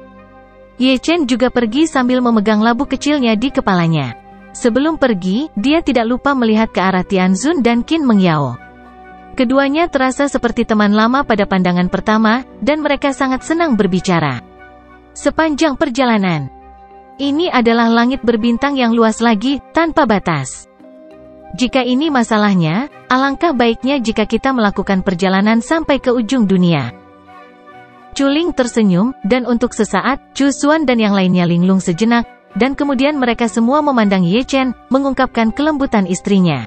Ye Chen juga pergi sambil memegang labu kecilnya di kepalanya. Sebelum pergi, dia tidak lupa melihat ke arah Tianzun dan Qin Mengyao. Keduanya terasa seperti teman lama pada pandangan pertama, dan mereka sangat senang berbicara. Sepanjang perjalanan, ini adalah langit berbintang yang luas lagi, tanpa batas. Jika ini masalahnya, alangkah baiknya jika kita melakukan perjalanan sampai ke ujung dunia. Chuling tersenyum, dan untuk sesaat, Chu Xuan dan yang lainnya linglung sejenak, dan kemudian mereka semua memandang Ye Chen, mengungkapkan kelembutan istrinya.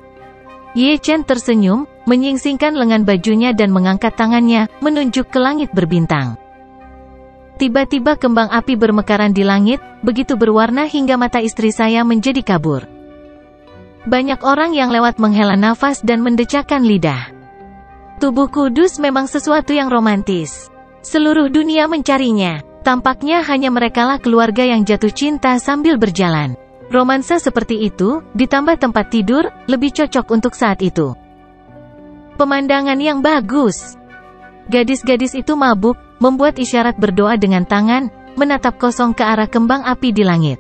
Ye Chen tersenyum, menyingsingkan lengan bajunya dan mengangkat tangannya, menunjuk ke langit berbintang. Tiba-tiba kembang api bermekaran di langit, begitu berwarna hingga mata istri saya menjadi kabur. Banyak orang yang lewat menghela nafas dan mendecakkan lidah. Tubuh kudus memang sesuatu yang romantis. Seluruh dunia mencarinya. Tampaknya hanya merekalah keluarga yang jatuh cinta sambil berjalan. Romansa seperti itu, ditambah tempat tidur, lebih cocok untuk saat itu. Pemandangan yang bagus. Gadis-gadis itu mabuk, membuat isyarat berdoa dengan tangan, menatap kosong ke arah kembang api di langit.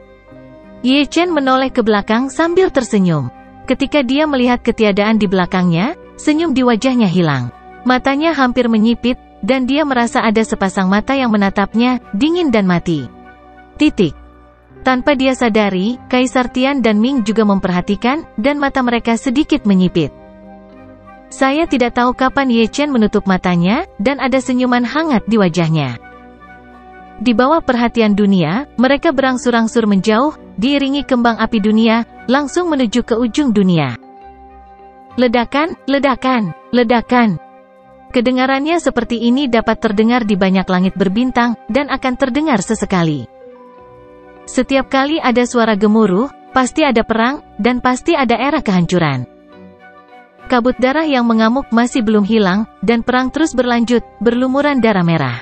Ye Chen menoleh ke belakang sambil tersenyum. Ketika dia melihat ketiadaan di belakangnya, senyum di wajahnya hilang. Matanya hampir menyipit, dan dia merasa ada sepasang mata yang menatapnya, dingin dan mati. Titik. Tanpa dia sadari, Kaisar Tian dan Ming juga memperhatikan, dan mata mereka sedikit menyipit. Saya tidak tahu kapan Ye Chen menutup matanya, dan ada senyuman hangat di wajahnya. Di bawah perhatian dunia, mereka berangsur-angsur menjauh, diiringi kembang api dunia, langsung menuju ke ujung dunia. Ledakan, ledakan, ledakan. Kedengarannya seperti ini dapat terdengar di banyak langit berbintang, dan akan terdengar sesekali. Setiap kali ada suara gemuruh, pasti ada perang, dan pasti ada era kehancuran. Kabut darah yang mengamuk masih belum hilang, dan perang terus berlanjut, berlumuran darah merah.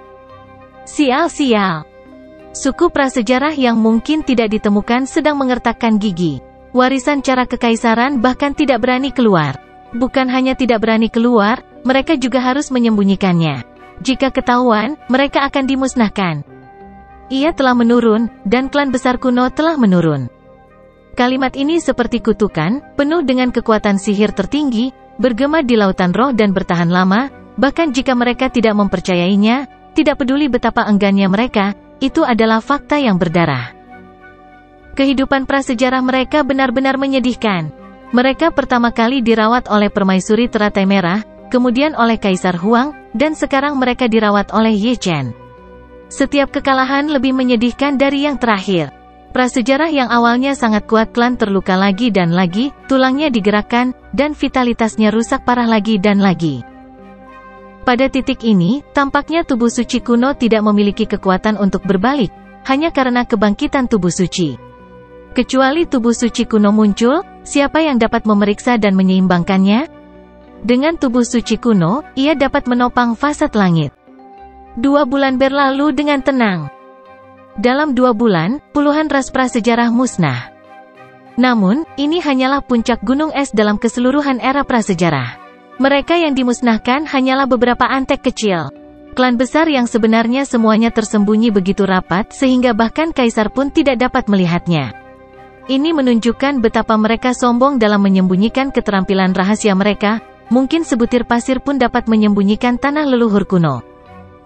Sial-sial. Suku prasejarah yang mungkin tidak ditemukan sedang mengertakkan gigi. Warisan cara kekaisaran bahkan tidak berani keluar. Bukan hanya tidak berani keluar, mereka juga harus menyembunyikannya. Jika ketahuan, mereka akan dimusnahkan. Ia telah menurun, dan klan besar kuno telah menurun. Kalimat ini seperti kutukan, penuh dengan kekuatan sihir tertinggi, bergema di lautan roh dan bertahan lama, bahkan jika mereka tidak mempercayainya, tidak peduli betapa enggannya mereka, itu adalah fakta yang berdarah. Kehidupan prasejarah mereka benar-benar menyedihkan. Mereka pertama kali dirawat oleh permaisuri teratai merah, kemudian oleh Kaisar Huang, dan sekarang mereka dirawat oleh Ye Chen. Setiap kekalahan lebih menyedihkan dari yang terakhir. Prasejarah yang awalnya sangat kuat klan terluka lagi dan lagi, tulangnya digerakkan, dan vitalitasnya rusak parah lagi dan lagi. Pada titik ini, tampaknya tubuh suci kuno tidak memiliki kekuatan untuk berbalik, hanya karena kebangkitan tubuh suci. Kecuali tubuh suci kuno muncul, siapa yang dapat memeriksa dan menyeimbangkannya? Dengan tubuh suci kuno, ia dapat menopang fasad langit. 2 bulan berlalu dengan tenang. Dalam 2 bulan, puluhan ras prasejarah musnah. Namun, ini hanyalah puncak gunung es dalam keseluruhan era prasejarah. Mereka yang dimusnahkan hanyalah beberapa antek kecil. Klan besar yang sebenarnya semuanya tersembunyi begitu rapat sehingga bahkan kaisar pun tidak dapat melihatnya. Ini menunjukkan betapa mereka sombong dalam menyembunyikan keterampilan rahasia mereka, mungkin sebutir pasir pun dapat menyembunyikan tanah leluhur kuno.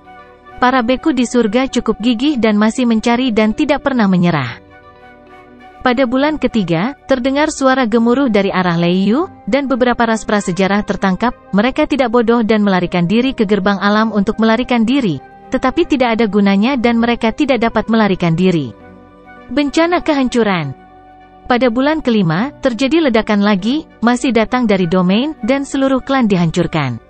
Para beku di surga cukup gigih dan masih mencari dan tidak pernah menyerah. Pada bulan ketiga, terdengar suara gemuruh dari arah Leiyu, dan beberapa ras prasejarah tertangkap. Mereka tidak bodoh dan melarikan diri ke gerbang alam untuk melarikan diri, tetapi tidak ada gunanya dan mereka tidak dapat melarikan diri. Bencana kehancuran. Pada bulan kelima, terjadi ledakan lagi, masih datang dari domain, dan seluruh klan dihancurkan.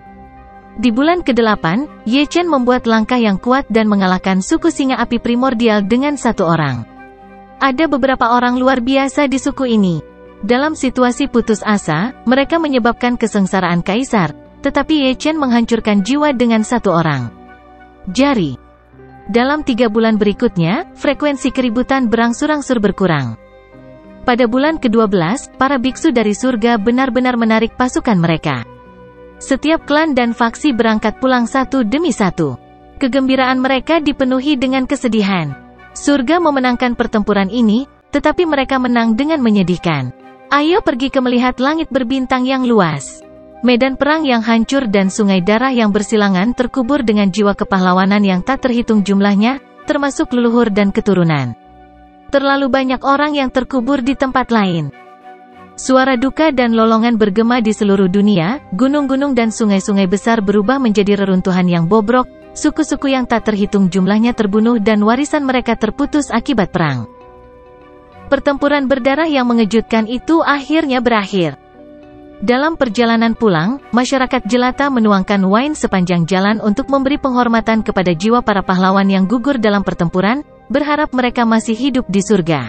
Di bulan ke-8, Ye Chen membuat langkah yang kuat dan mengalahkan suku singa api primordial dengan 1 orang. Ada beberapa orang luar biasa di suku ini. Dalam situasi putus asa, mereka menyebabkan kesengsaraan kaisar, tetapi Ye Chen menghancurkan jiwa dengan 1 orang. Jari. Dalam 3 bulan berikutnya, frekuensi keributan berangsur-angsur berkurang. Pada bulan ke-12, para biksu dari surga benar-benar menarik pasukan mereka. Setiap klan dan faksi berangkat pulang satu demi satu. Kegembiraan mereka dipenuhi dengan kesedihan. Surga memenangkan pertempuran ini, tetapi mereka menang dengan menyedihkan. Ayo pergi ke melihat langit berbintang yang luas. Medan perang yang hancur dan sungai darah yang bersilangan terkubur dengan jiwa kepahlawanan yang tak terhitung jumlahnya, termasuk leluhur dan keturunan. Terlalu banyak orang yang terkubur di tempat lain. Suara duka dan lolongan bergema di seluruh dunia, gunung-gunung dan sungai-sungai besar berubah menjadi reruntuhan yang bobrok, suku-suku yang tak terhitung jumlahnya terbunuh dan warisan mereka terputus akibat perang. Pertempuran berdarah yang mengejutkan itu akhirnya berakhir. Dalam perjalanan pulang, masyarakat jelata menuangkan wine sepanjang jalan untuk memberi penghormatan kepada jiwa para pahlawan yang gugur dalam pertempuran, berharap mereka masih hidup di surga.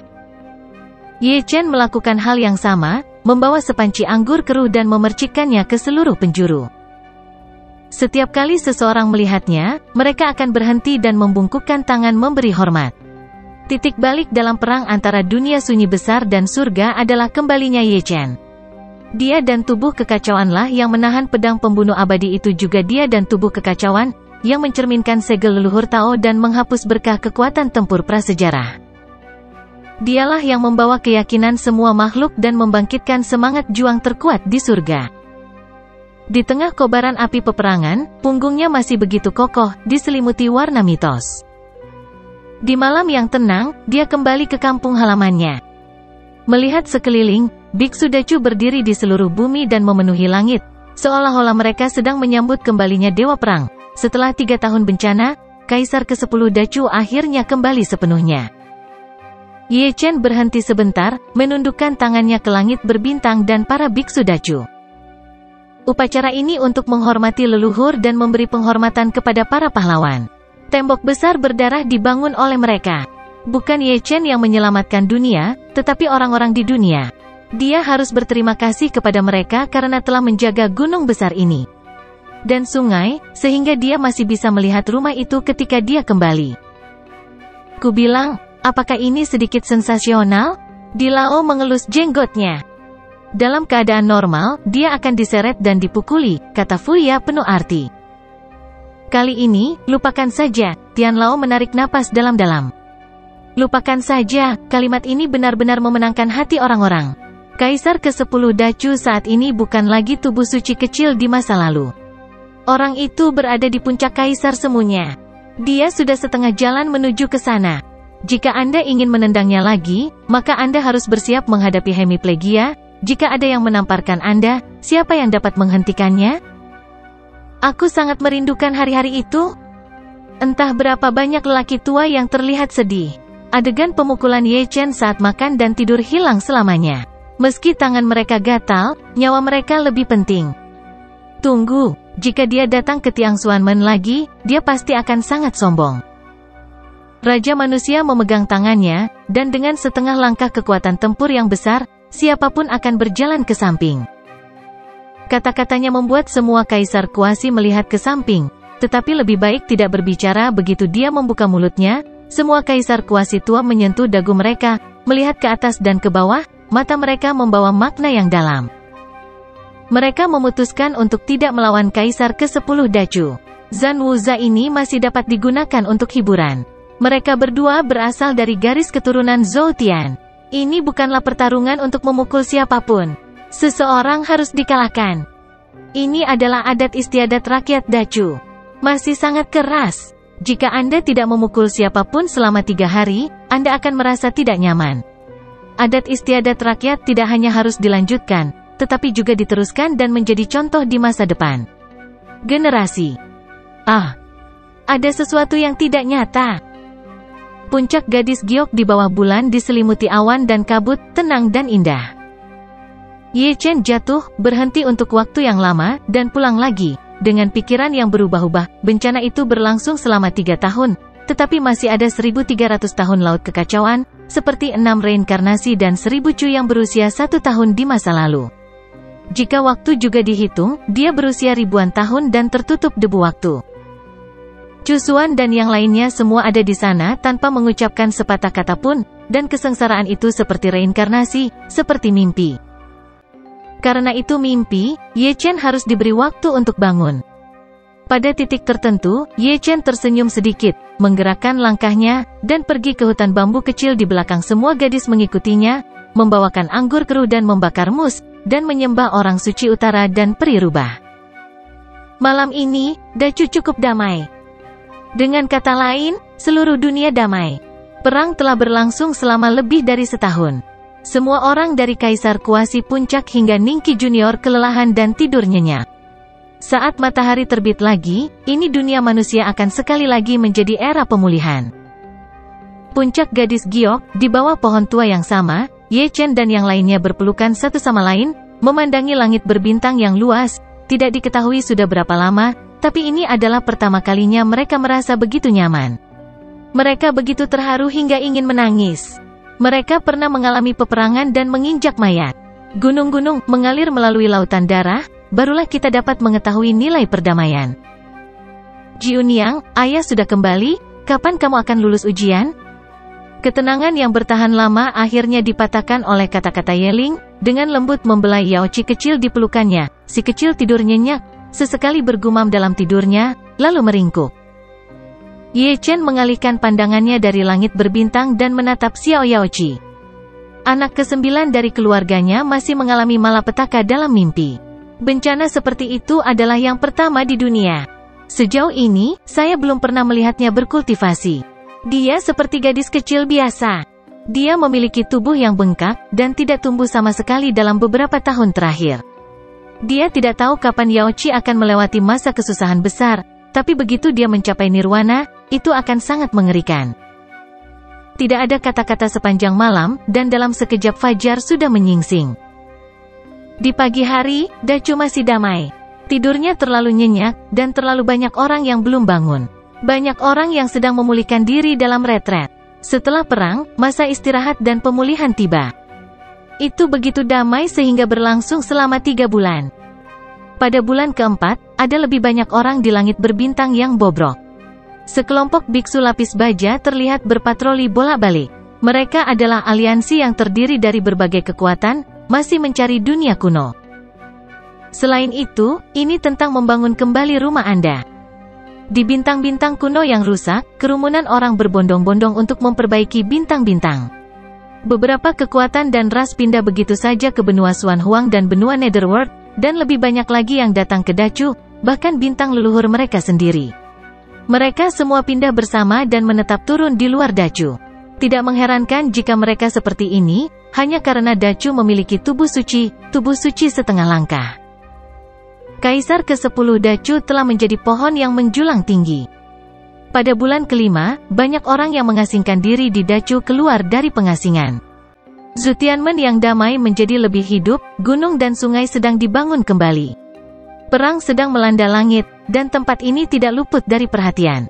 Ye Chen melakukan hal yang sama, membawa sepanci anggur keruh dan memercikkannya ke seluruh penjuru. Setiap kali seseorang melihatnya, mereka akan berhenti dan membungkukkan tangan memberi hormat. Titik balik dalam perang antara dunia sunyi besar dan surga adalah kembalinya Ye Chen. Dia dan tubuh kekacauanlah yang menahan pedang pembunuh abadi itu, juga dia dan tubuh kekacauan, yang mencerminkan segel leluhur Tao dan menghapus berkah kekuatan tempur prasejarah. Dialah yang membawa keyakinan semua makhluk dan membangkitkan semangat juang terkuat di surga. Di tengah kobaran api peperangan, punggungnya masih begitu kokoh, diselimuti warna mitos. Di malam yang tenang, dia kembali ke kampung halamannya. Melihat sekeliling, biksu Dacu berdiri di seluruh bumi dan memenuhi langit, seolah-olah mereka sedang menyambut kembalinya dewa perang. Setelah 3 tahun bencana, Kaisar ke-10 Dacu akhirnya kembali sepenuhnya. Ye Chen berhenti sebentar, menundukkan tangannya ke langit berbintang dan para biksu Dacu. Upacara ini untuk menghormati leluhur dan memberi penghormatan kepada para pahlawan. Tembok besar berdarah dibangun oleh mereka. Bukan Ye Chen yang menyelamatkan dunia, tetapi orang-orang di dunia. Dia harus berterima kasih kepada mereka karena telah menjaga gunung besar ini. Dan sungai, sehingga dia masih bisa melihat rumah itu ketika dia kembali. Ku bilang, apakah ini sedikit sensasional? Dilao mengelus jenggotnya. Dalam keadaan normal, dia akan diseret dan dipukuli, kata Fuya penuh arti. Kali ini, lupakan saja, Tian Lao menarik napas dalam-dalam. Lupakan saja, kalimat ini benar-benar memenangkan hati orang-orang. Kaisar ke-10 Dacu saat ini bukan lagi tubuh suci kecil di masa lalu. Orang itu berada di puncak kaisar semuanya. Dia sudah setengah jalan menuju ke sana. Jika Anda ingin menendangnya lagi, maka Anda harus bersiap menghadapi hemiplegia. Jika ada yang menamparkan Anda, siapa yang dapat menghentikannya? Aku sangat merindukan hari-hari itu. Entah berapa banyak lelaki tua yang terlihat sedih. Adegan pemukulan Ye Chen saat makan dan tidur hilang selamanya. Meski tangan mereka gatal, nyawa mereka lebih penting. Tunggu, jika dia datang ke Tiang Xuanmen lagi, dia pasti akan sangat sombong. Raja manusia memegang tangannya, dan dengan setengah langkah kekuatan tempur yang besar, siapapun akan berjalan ke samping. Kata-katanya membuat semua kaisar kuasi melihat ke samping, tetapi lebih baik tidak berbicara. Begitu dia membuka mulutnya, semua kaisar kuasi tua menyentuh dagu mereka, melihat ke atas dan ke bawah, mata mereka membawa makna yang dalam. Mereka memutuskan untuk tidak melawan Kaisar ke-10 Dacu. Zan Wuza ini masih dapat digunakan untuk hiburan. Mereka berdua berasal dari garis keturunan Zhou Tian. Ini bukanlah pertarungan untuk memukul siapapun. Seseorang harus dikalahkan. Ini adalah adat istiadat rakyat Dacu. Masih sangat keras. Jika Anda tidak memukul siapapun selama 3 hari, Anda akan merasa tidak nyaman. adat istiadat rakyat tidak hanya harus dilanjutkan, tetapi juga diteruskan dan menjadi contoh di masa depan. Generasi. Ada sesuatu yang tidak nyata. Puncak gadis giok di bawah bulan diselimuti awan dan kabut, tenang dan indah. Ye Chen jatuh, berhenti untuk waktu yang lama, dan pulang lagi. Dengan pikiran yang berubah-ubah, bencana itu berlangsung selama 3 tahun, tetapi masih ada 1300 tahun laut kekacauan, seperti 6 reinkarnasi dan 1000 cu yang berusia 1 tahun di masa lalu. Jika waktu juga dihitung, dia berusia ribuan tahun dan tertutup debu waktu. Cusuan dan yang lainnya semua ada di sana tanpa mengucapkan sepatah kata pun, dan kesengsaraan itu seperti reinkarnasi, seperti mimpi. Karena itu mimpi, Ye Chen harus diberi waktu untuk bangun. Pada titik tertentu, Ye Chen tersenyum sedikit, menggerakkan langkahnya, dan pergi ke hutan bambu kecil di belakang. Semua gadis mengikutinya, membawakan anggur keruh dan membakar mus, dan menyembah orang suci utara dan peri rubah. Malam ini, Dacu cukup damai. Dengan kata lain, seluruh dunia damai. Perang telah berlangsung selama lebih dari setahun. Semua orang dari Kaisar Kuasi Puncak hingga Ningki Junior kelelahan dan tidur nyenyak. Saat matahari terbit lagi, ini dunia manusia akan sekali lagi menjadi era pemulihan. Puncak gadis giok, di bawah pohon tua yang sama, Ye Chen dan yang lainnya berpelukan satu sama lain, memandangi langit berbintang yang luas. Tidak diketahui sudah berapa lama, tapi ini adalah pertama kalinya mereka merasa begitu nyaman. Mereka begitu terharu hingga ingin menangis. Mereka pernah mengalami peperangan dan menginjak mayat. Gunung-gunung mengalir melalui lautan darah, barulah kita dapat mengetahui nilai perdamaian. Jiuniang, ayah sudah kembali, kapan kamu akan lulus ujian? Ketenangan yang bertahan lama akhirnya dipatahkan oleh kata-kata Yeling, dengan lembut membelai Yaoci kecil di pelukannya. Si kecil tidur nyenyak, sesekali bergumam dalam tidurnya, lalu meringkuk. Ye Chen mengalihkan pandangannya dari langit berbintang dan menatap Xiao Yaoci. Anak ke-9 dari keluarganya masih mengalami malapetaka dalam mimpi. Bencana seperti itu adalah yang pertama di dunia. Sejauh ini, saya belum pernah melihatnya berkultivasi. Dia seperti gadis kecil biasa. Dia memiliki tubuh yang bengkak, dan tidak tumbuh sama sekali dalam beberapa tahun terakhir. Dia tidak tahu kapan Yaoci akan melewati masa kesusahan besar, tapi begitu dia mencapai nirwana, itu akan sangat mengerikan. Tidak ada kata-kata sepanjang malam, dan dalam sekejap fajar sudah menyingsing. Di pagi hari, Dacu masih damai. Tidurnya terlalu nyenyak, dan terlalu banyak orang yang belum bangun. Banyak orang yang sedang memulihkan diri dalam retret. Setelah perang, masa istirahat dan pemulihan tiba. Itu begitu damai sehingga berlangsung selama 3 bulan. Pada bulan keempat, ada lebih banyak orang di langit berbintang yang bobrok. Sekelompok biksu lapis baja terlihat berpatroli bolak-balik. Mereka adalah aliansi yang terdiri dari berbagai kekuatan, masih mencari dunia kuno. Selain itu, ini tentang membangun kembali rumah Anda. Di bintang-bintang kuno yang rusak, kerumunan orang berbondong-bondong untuk memperbaiki bintang-bintang. Beberapa kekuatan dan ras pindah begitu saja ke benua Xuan Huang dan benua Netherworld, dan lebih banyak lagi yang datang ke Dacu, bahkan bintang leluhur mereka sendiri. Mereka semua pindah bersama dan menetap turun di luar Dacu. Tidak mengherankan jika mereka seperti ini, hanya karena Dacu memiliki tubuh suci setengah langkah. Kaisar ke-10 Dacu telah menjadi pohon yang menjulang tinggi. Pada bulan kelima, banyak orang yang mengasingkan diri di Dacu keluar dari pengasingan. Zutianmen yang damai menjadi lebih hidup, gunung dan sungai sedang dibangun kembali. Perang sedang melanda langit, dan tempat ini tidak luput dari perhatian.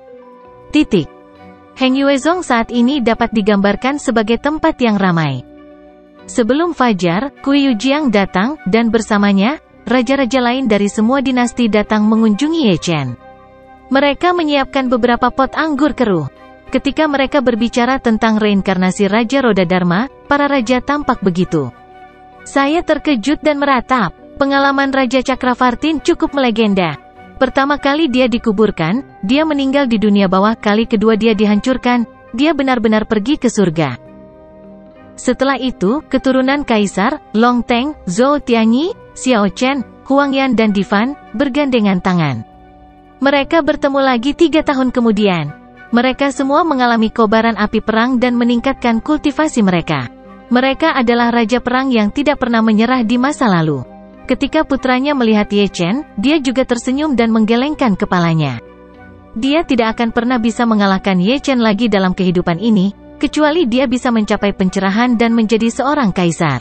Heng Yuezong saat ini dapat digambarkan sebagai tempat yang ramai. Sebelum fajar, Kui Yujiang datang, dan bersamanya, raja-raja lain dari semua dinasti datang mengunjungi Ye Chen. Mereka menyiapkan beberapa pot anggur keruh. Ketika mereka berbicara tentang reinkarnasi Raja Roda Dharma, para raja tampak begitu. Saya terkejut dan meratap. Pengalaman Raja Cakravartin cukup melegenda. Pertama kali dia dikuburkan, dia meninggal di dunia bawah. Kali kedua dia dihancurkan, dia benar-benar pergi ke surga. Setelah itu, keturunan Kaisar, Long Teng, Zhou Tianyi, Xiao Chen, Huang Yan dan Divan, bergandengan tangan. Mereka bertemu lagi 3 tahun kemudian. Mereka semua mengalami kobaran api perang dan meningkatkan kultivasi mereka. Mereka adalah raja perang yang tidak pernah menyerah di masa lalu. Ketika putranya melihat Ye Chen, dia juga tersenyum dan menggelengkan kepalanya. Dia tidak akan pernah bisa mengalahkan Ye Chen lagi dalam kehidupan ini, kecuali dia bisa mencapai pencerahan dan menjadi seorang kaisar.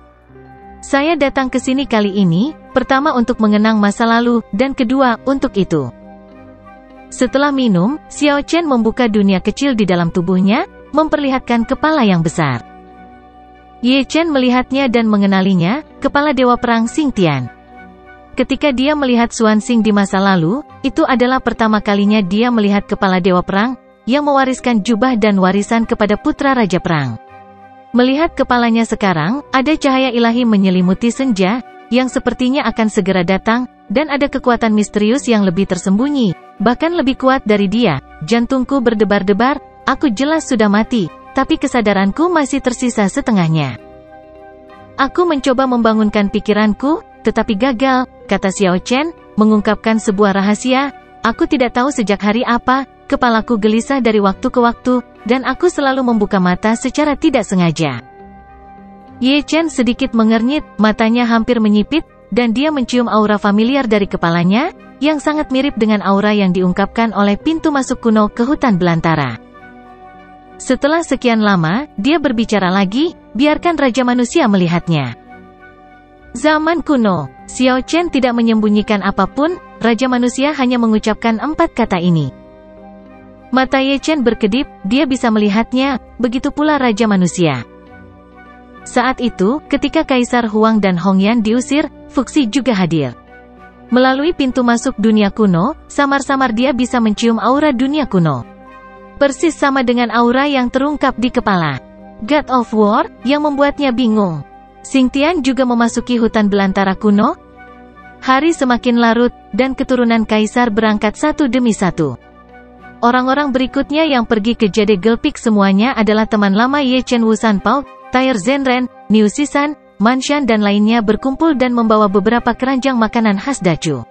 Saya datang ke sini kali ini, pertama untuk mengenang masa lalu, dan kedua, untuk itu. Setelah minum, Xiao Chen membuka dunia kecil di dalam tubuhnya, memperlihatkan kepala yang besar. Ye Chen melihatnya dan mengenalinya, kepala Dewa Perang Xing Tian. Ketika dia melihat Xuan Xing di masa lalu, itu adalah pertama kalinya dia melihat kepala Dewa Perang, yang mewariskan jubah dan warisan kepada putra Raja Perang. Melihat kepalanya sekarang, ada cahaya ilahi menyelimuti senja, yang sepertinya akan segera datang, dan ada kekuatan misterius yang lebih tersembunyi, bahkan lebih kuat dari dia. Jantungku berdebar-debar, aku jelas sudah mati, tapi kesadaranku masih tersisa setengahnya. Aku mencoba membangunkan pikiranku, tetapi gagal, kata Xiao Chen, mengungkapkan sebuah rahasia. Aku tidak tahu sejak hari apa, kepalaku gelisah dari waktu ke waktu, dan aku selalu membuka mata secara tidak sengaja. Ye Chen sedikit mengernyit, matanya hampir menyipit, dan dia mencium aura familiar dari kepalanya, yang sangat mirip dengan aura yang diungkapkan oleh pintu masuk kuno ke hutan belantara. Setelah sekian lama, dia berbicara lagi, biarkan Raja Manusia melihatnya. Zaman kuno, Xiao Chen tidak menyembunyikan apapun, Raja Manusia hanya mengucapkan 4 kata ini. Mata Ye Chen berkedip, dia bisa melihatnya, begitu pula Raja Manusia. Saat itu, ketika Kaisar Huang dan Hongyan diusir, Fuxi juga hadir. Melalui pintu masuk dunia kuno, samar-samar dia bisa mencium aura dunia kuno. Persis sama dengan aura yang terungkap di kepala God of War, yang membuatnya bingung. Xing Tian juga memasuki hutan belantara kuno. Hari semakin larut, dan keturunan kaisar berangkat satu demi satu. Orang-orang berikutnya yang pergi ke Jade Gelpik semuanya adalah teman lama Ye Chen, Wu Sanpao, Taier Zhenren, Niu Sisan, Manshan dan lainnya berkumpul dan membawa beberapa keranjang makanan khas Dacu.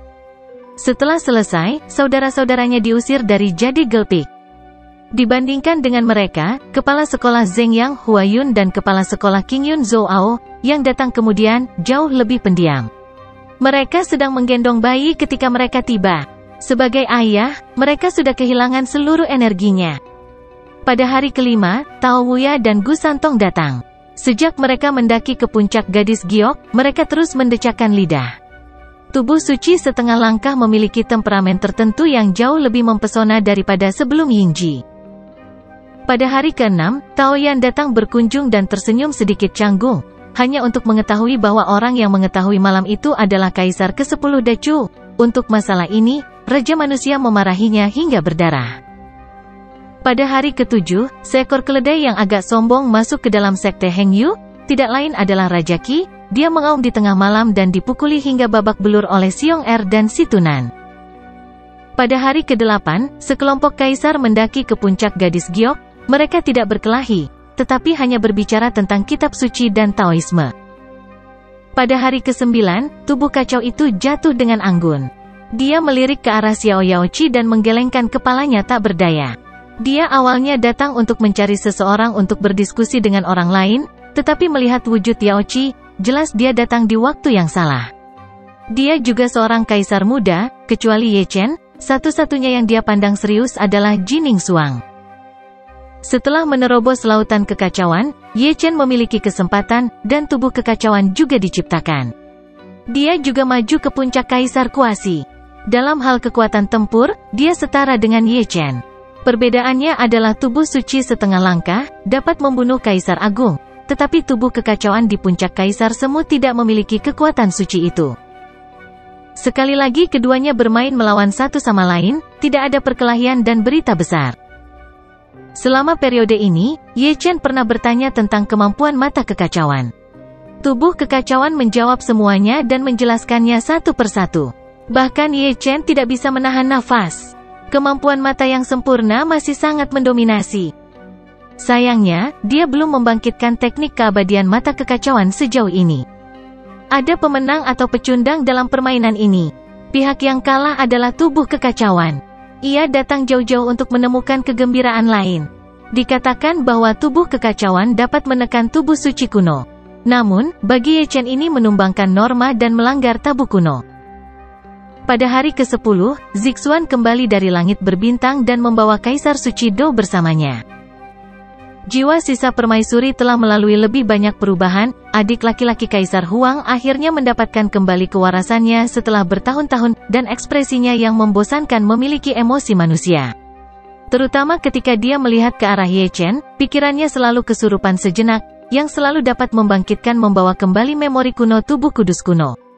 Setelah selesai, saudara-saudaranya diusir dari Jade Gelpik. Dibandingkan dengan mereka, kepala sekolah Zheng Yang, Huayun dan kepala sekolah Qingyun Zhou Ao, yang datang kemudian, jauh lebih pendiam. Mereka sedang menggendong bayi ketika mereka tiba. Sebagai ayah, mereka sudah kehilangan seluruh energinya. Pada hari kelima, Tao Wuya dan Gu Santong datang. Sejak mereka mendaki ke puncak Gadis Giok, mereka terus mendecakkan lidah. Tubuh suci setengah langkah memiliki temperamen tertentu yang jauh lebih mempesona daripada sebelum Yingji. Pada hari ke-6, Tao Yan datang berkunjung dan tersenyum sedikit canggung, hanya untuk mengetahui bahwa orang yang mengetahui malam itu adalah Kaisar ke-10 Dacu. Untuk masalah ini, Raja Manusia memarahinya hingga berdarah. Pada hari ke-7, seekor keledai yang agak sombong masuk ke dalam sekte Heng Yu, tidak lain adalah Raja Qi. Dia mengaum di tengah malam dan dipukuli hingga babak belur oleh Xiong Er dan Situnan. Pada hari ke-8, sekelompok kaisar mendaki ke puncak Gadis Giok. Mereka tidak berkelahi, tetapi hanya berbicara tentang kitab suci dan Taoisme. Pada hari ke-9, tubuh kacau itu jatuh dengan anggun. Dia melirik ke arah Xiao Yaoqi dan menggelengkan kepalanya tak berdaya. Dia awalnya datang untuk mencari seseorang untuk berdiskusi dengan orang lain, tetapi melihat wujud Yaoqi, jelas dia datang di waktu yang salah. Dia juga seorang kaisar muda, kecuali Ye Chen, satu-satunya yang dia pandang serius adalah Jining Suang. Setelah menerobos lautan kekacauan, Ye Chen memiliki kesempatan, dan tubuh kekacauan juga diciptakan. Dia juga maju ke puncak Kaisar Kuasi. Dalam hal kekuatan tempur, dia setara dengan Ye Chen. Perbedaannya adalah tubuh suci setengah langkah, dapat membunuh Kaisar Agung, tetapi tubuh kekacauan di puncak Kaisar Semu tidak memiliki kekuatan suci itu. Sekali lagi keduanya bermain melawan satu sama lain, tidak ada perkelahian dan berita besar. Selama periode ini, Ye Chen pernah bertanya tentang kemampuan mata kekacauan. Tubuh kekacauan menjawab semuanya dan menjelaskannya satu persatu. Bahkan Ye Chen tidak bisa menahan nafas. Kemampuan mata yang sempurna masih sangat mendominasi. Sayangnya, dia belum membangkitkan teknik keabadian mata kekacauan sejauh ini. Ada pemenang atau pecundang dalam permainan ini. Pihak yang kalah adalah tubuh kekacauan. Ia datang jauh-jauh untuk menemukan kegembiraan lain. Dikatakan bahwa tubuh kekacauan dapat menekan tubuh suci kuno. Namun, bagi Ye Chen ini menumbangkan norma dan melanggar tabu kuno. Pada hari ke-10, Zixuan kembali dari langit berbintang dan membawa Kaisar Suci Dou bersamanya. Jiwa sisa permaisuri telah melalui lebih banyak perubahan. Adik laki-laki Kaisar Huang akhirnya mendapatkan kembali kewarasannya setelah bertahun-tahun, dan ekspresinya yang membosankan memiliki emosi manusia. Terutama ketika dia melihat ke arah Ye Chen, pikirannya selalu kesurupan sejenak, yang selalu dapat membangkitkan membawa kembali memori kuno tubuh kudus kuno.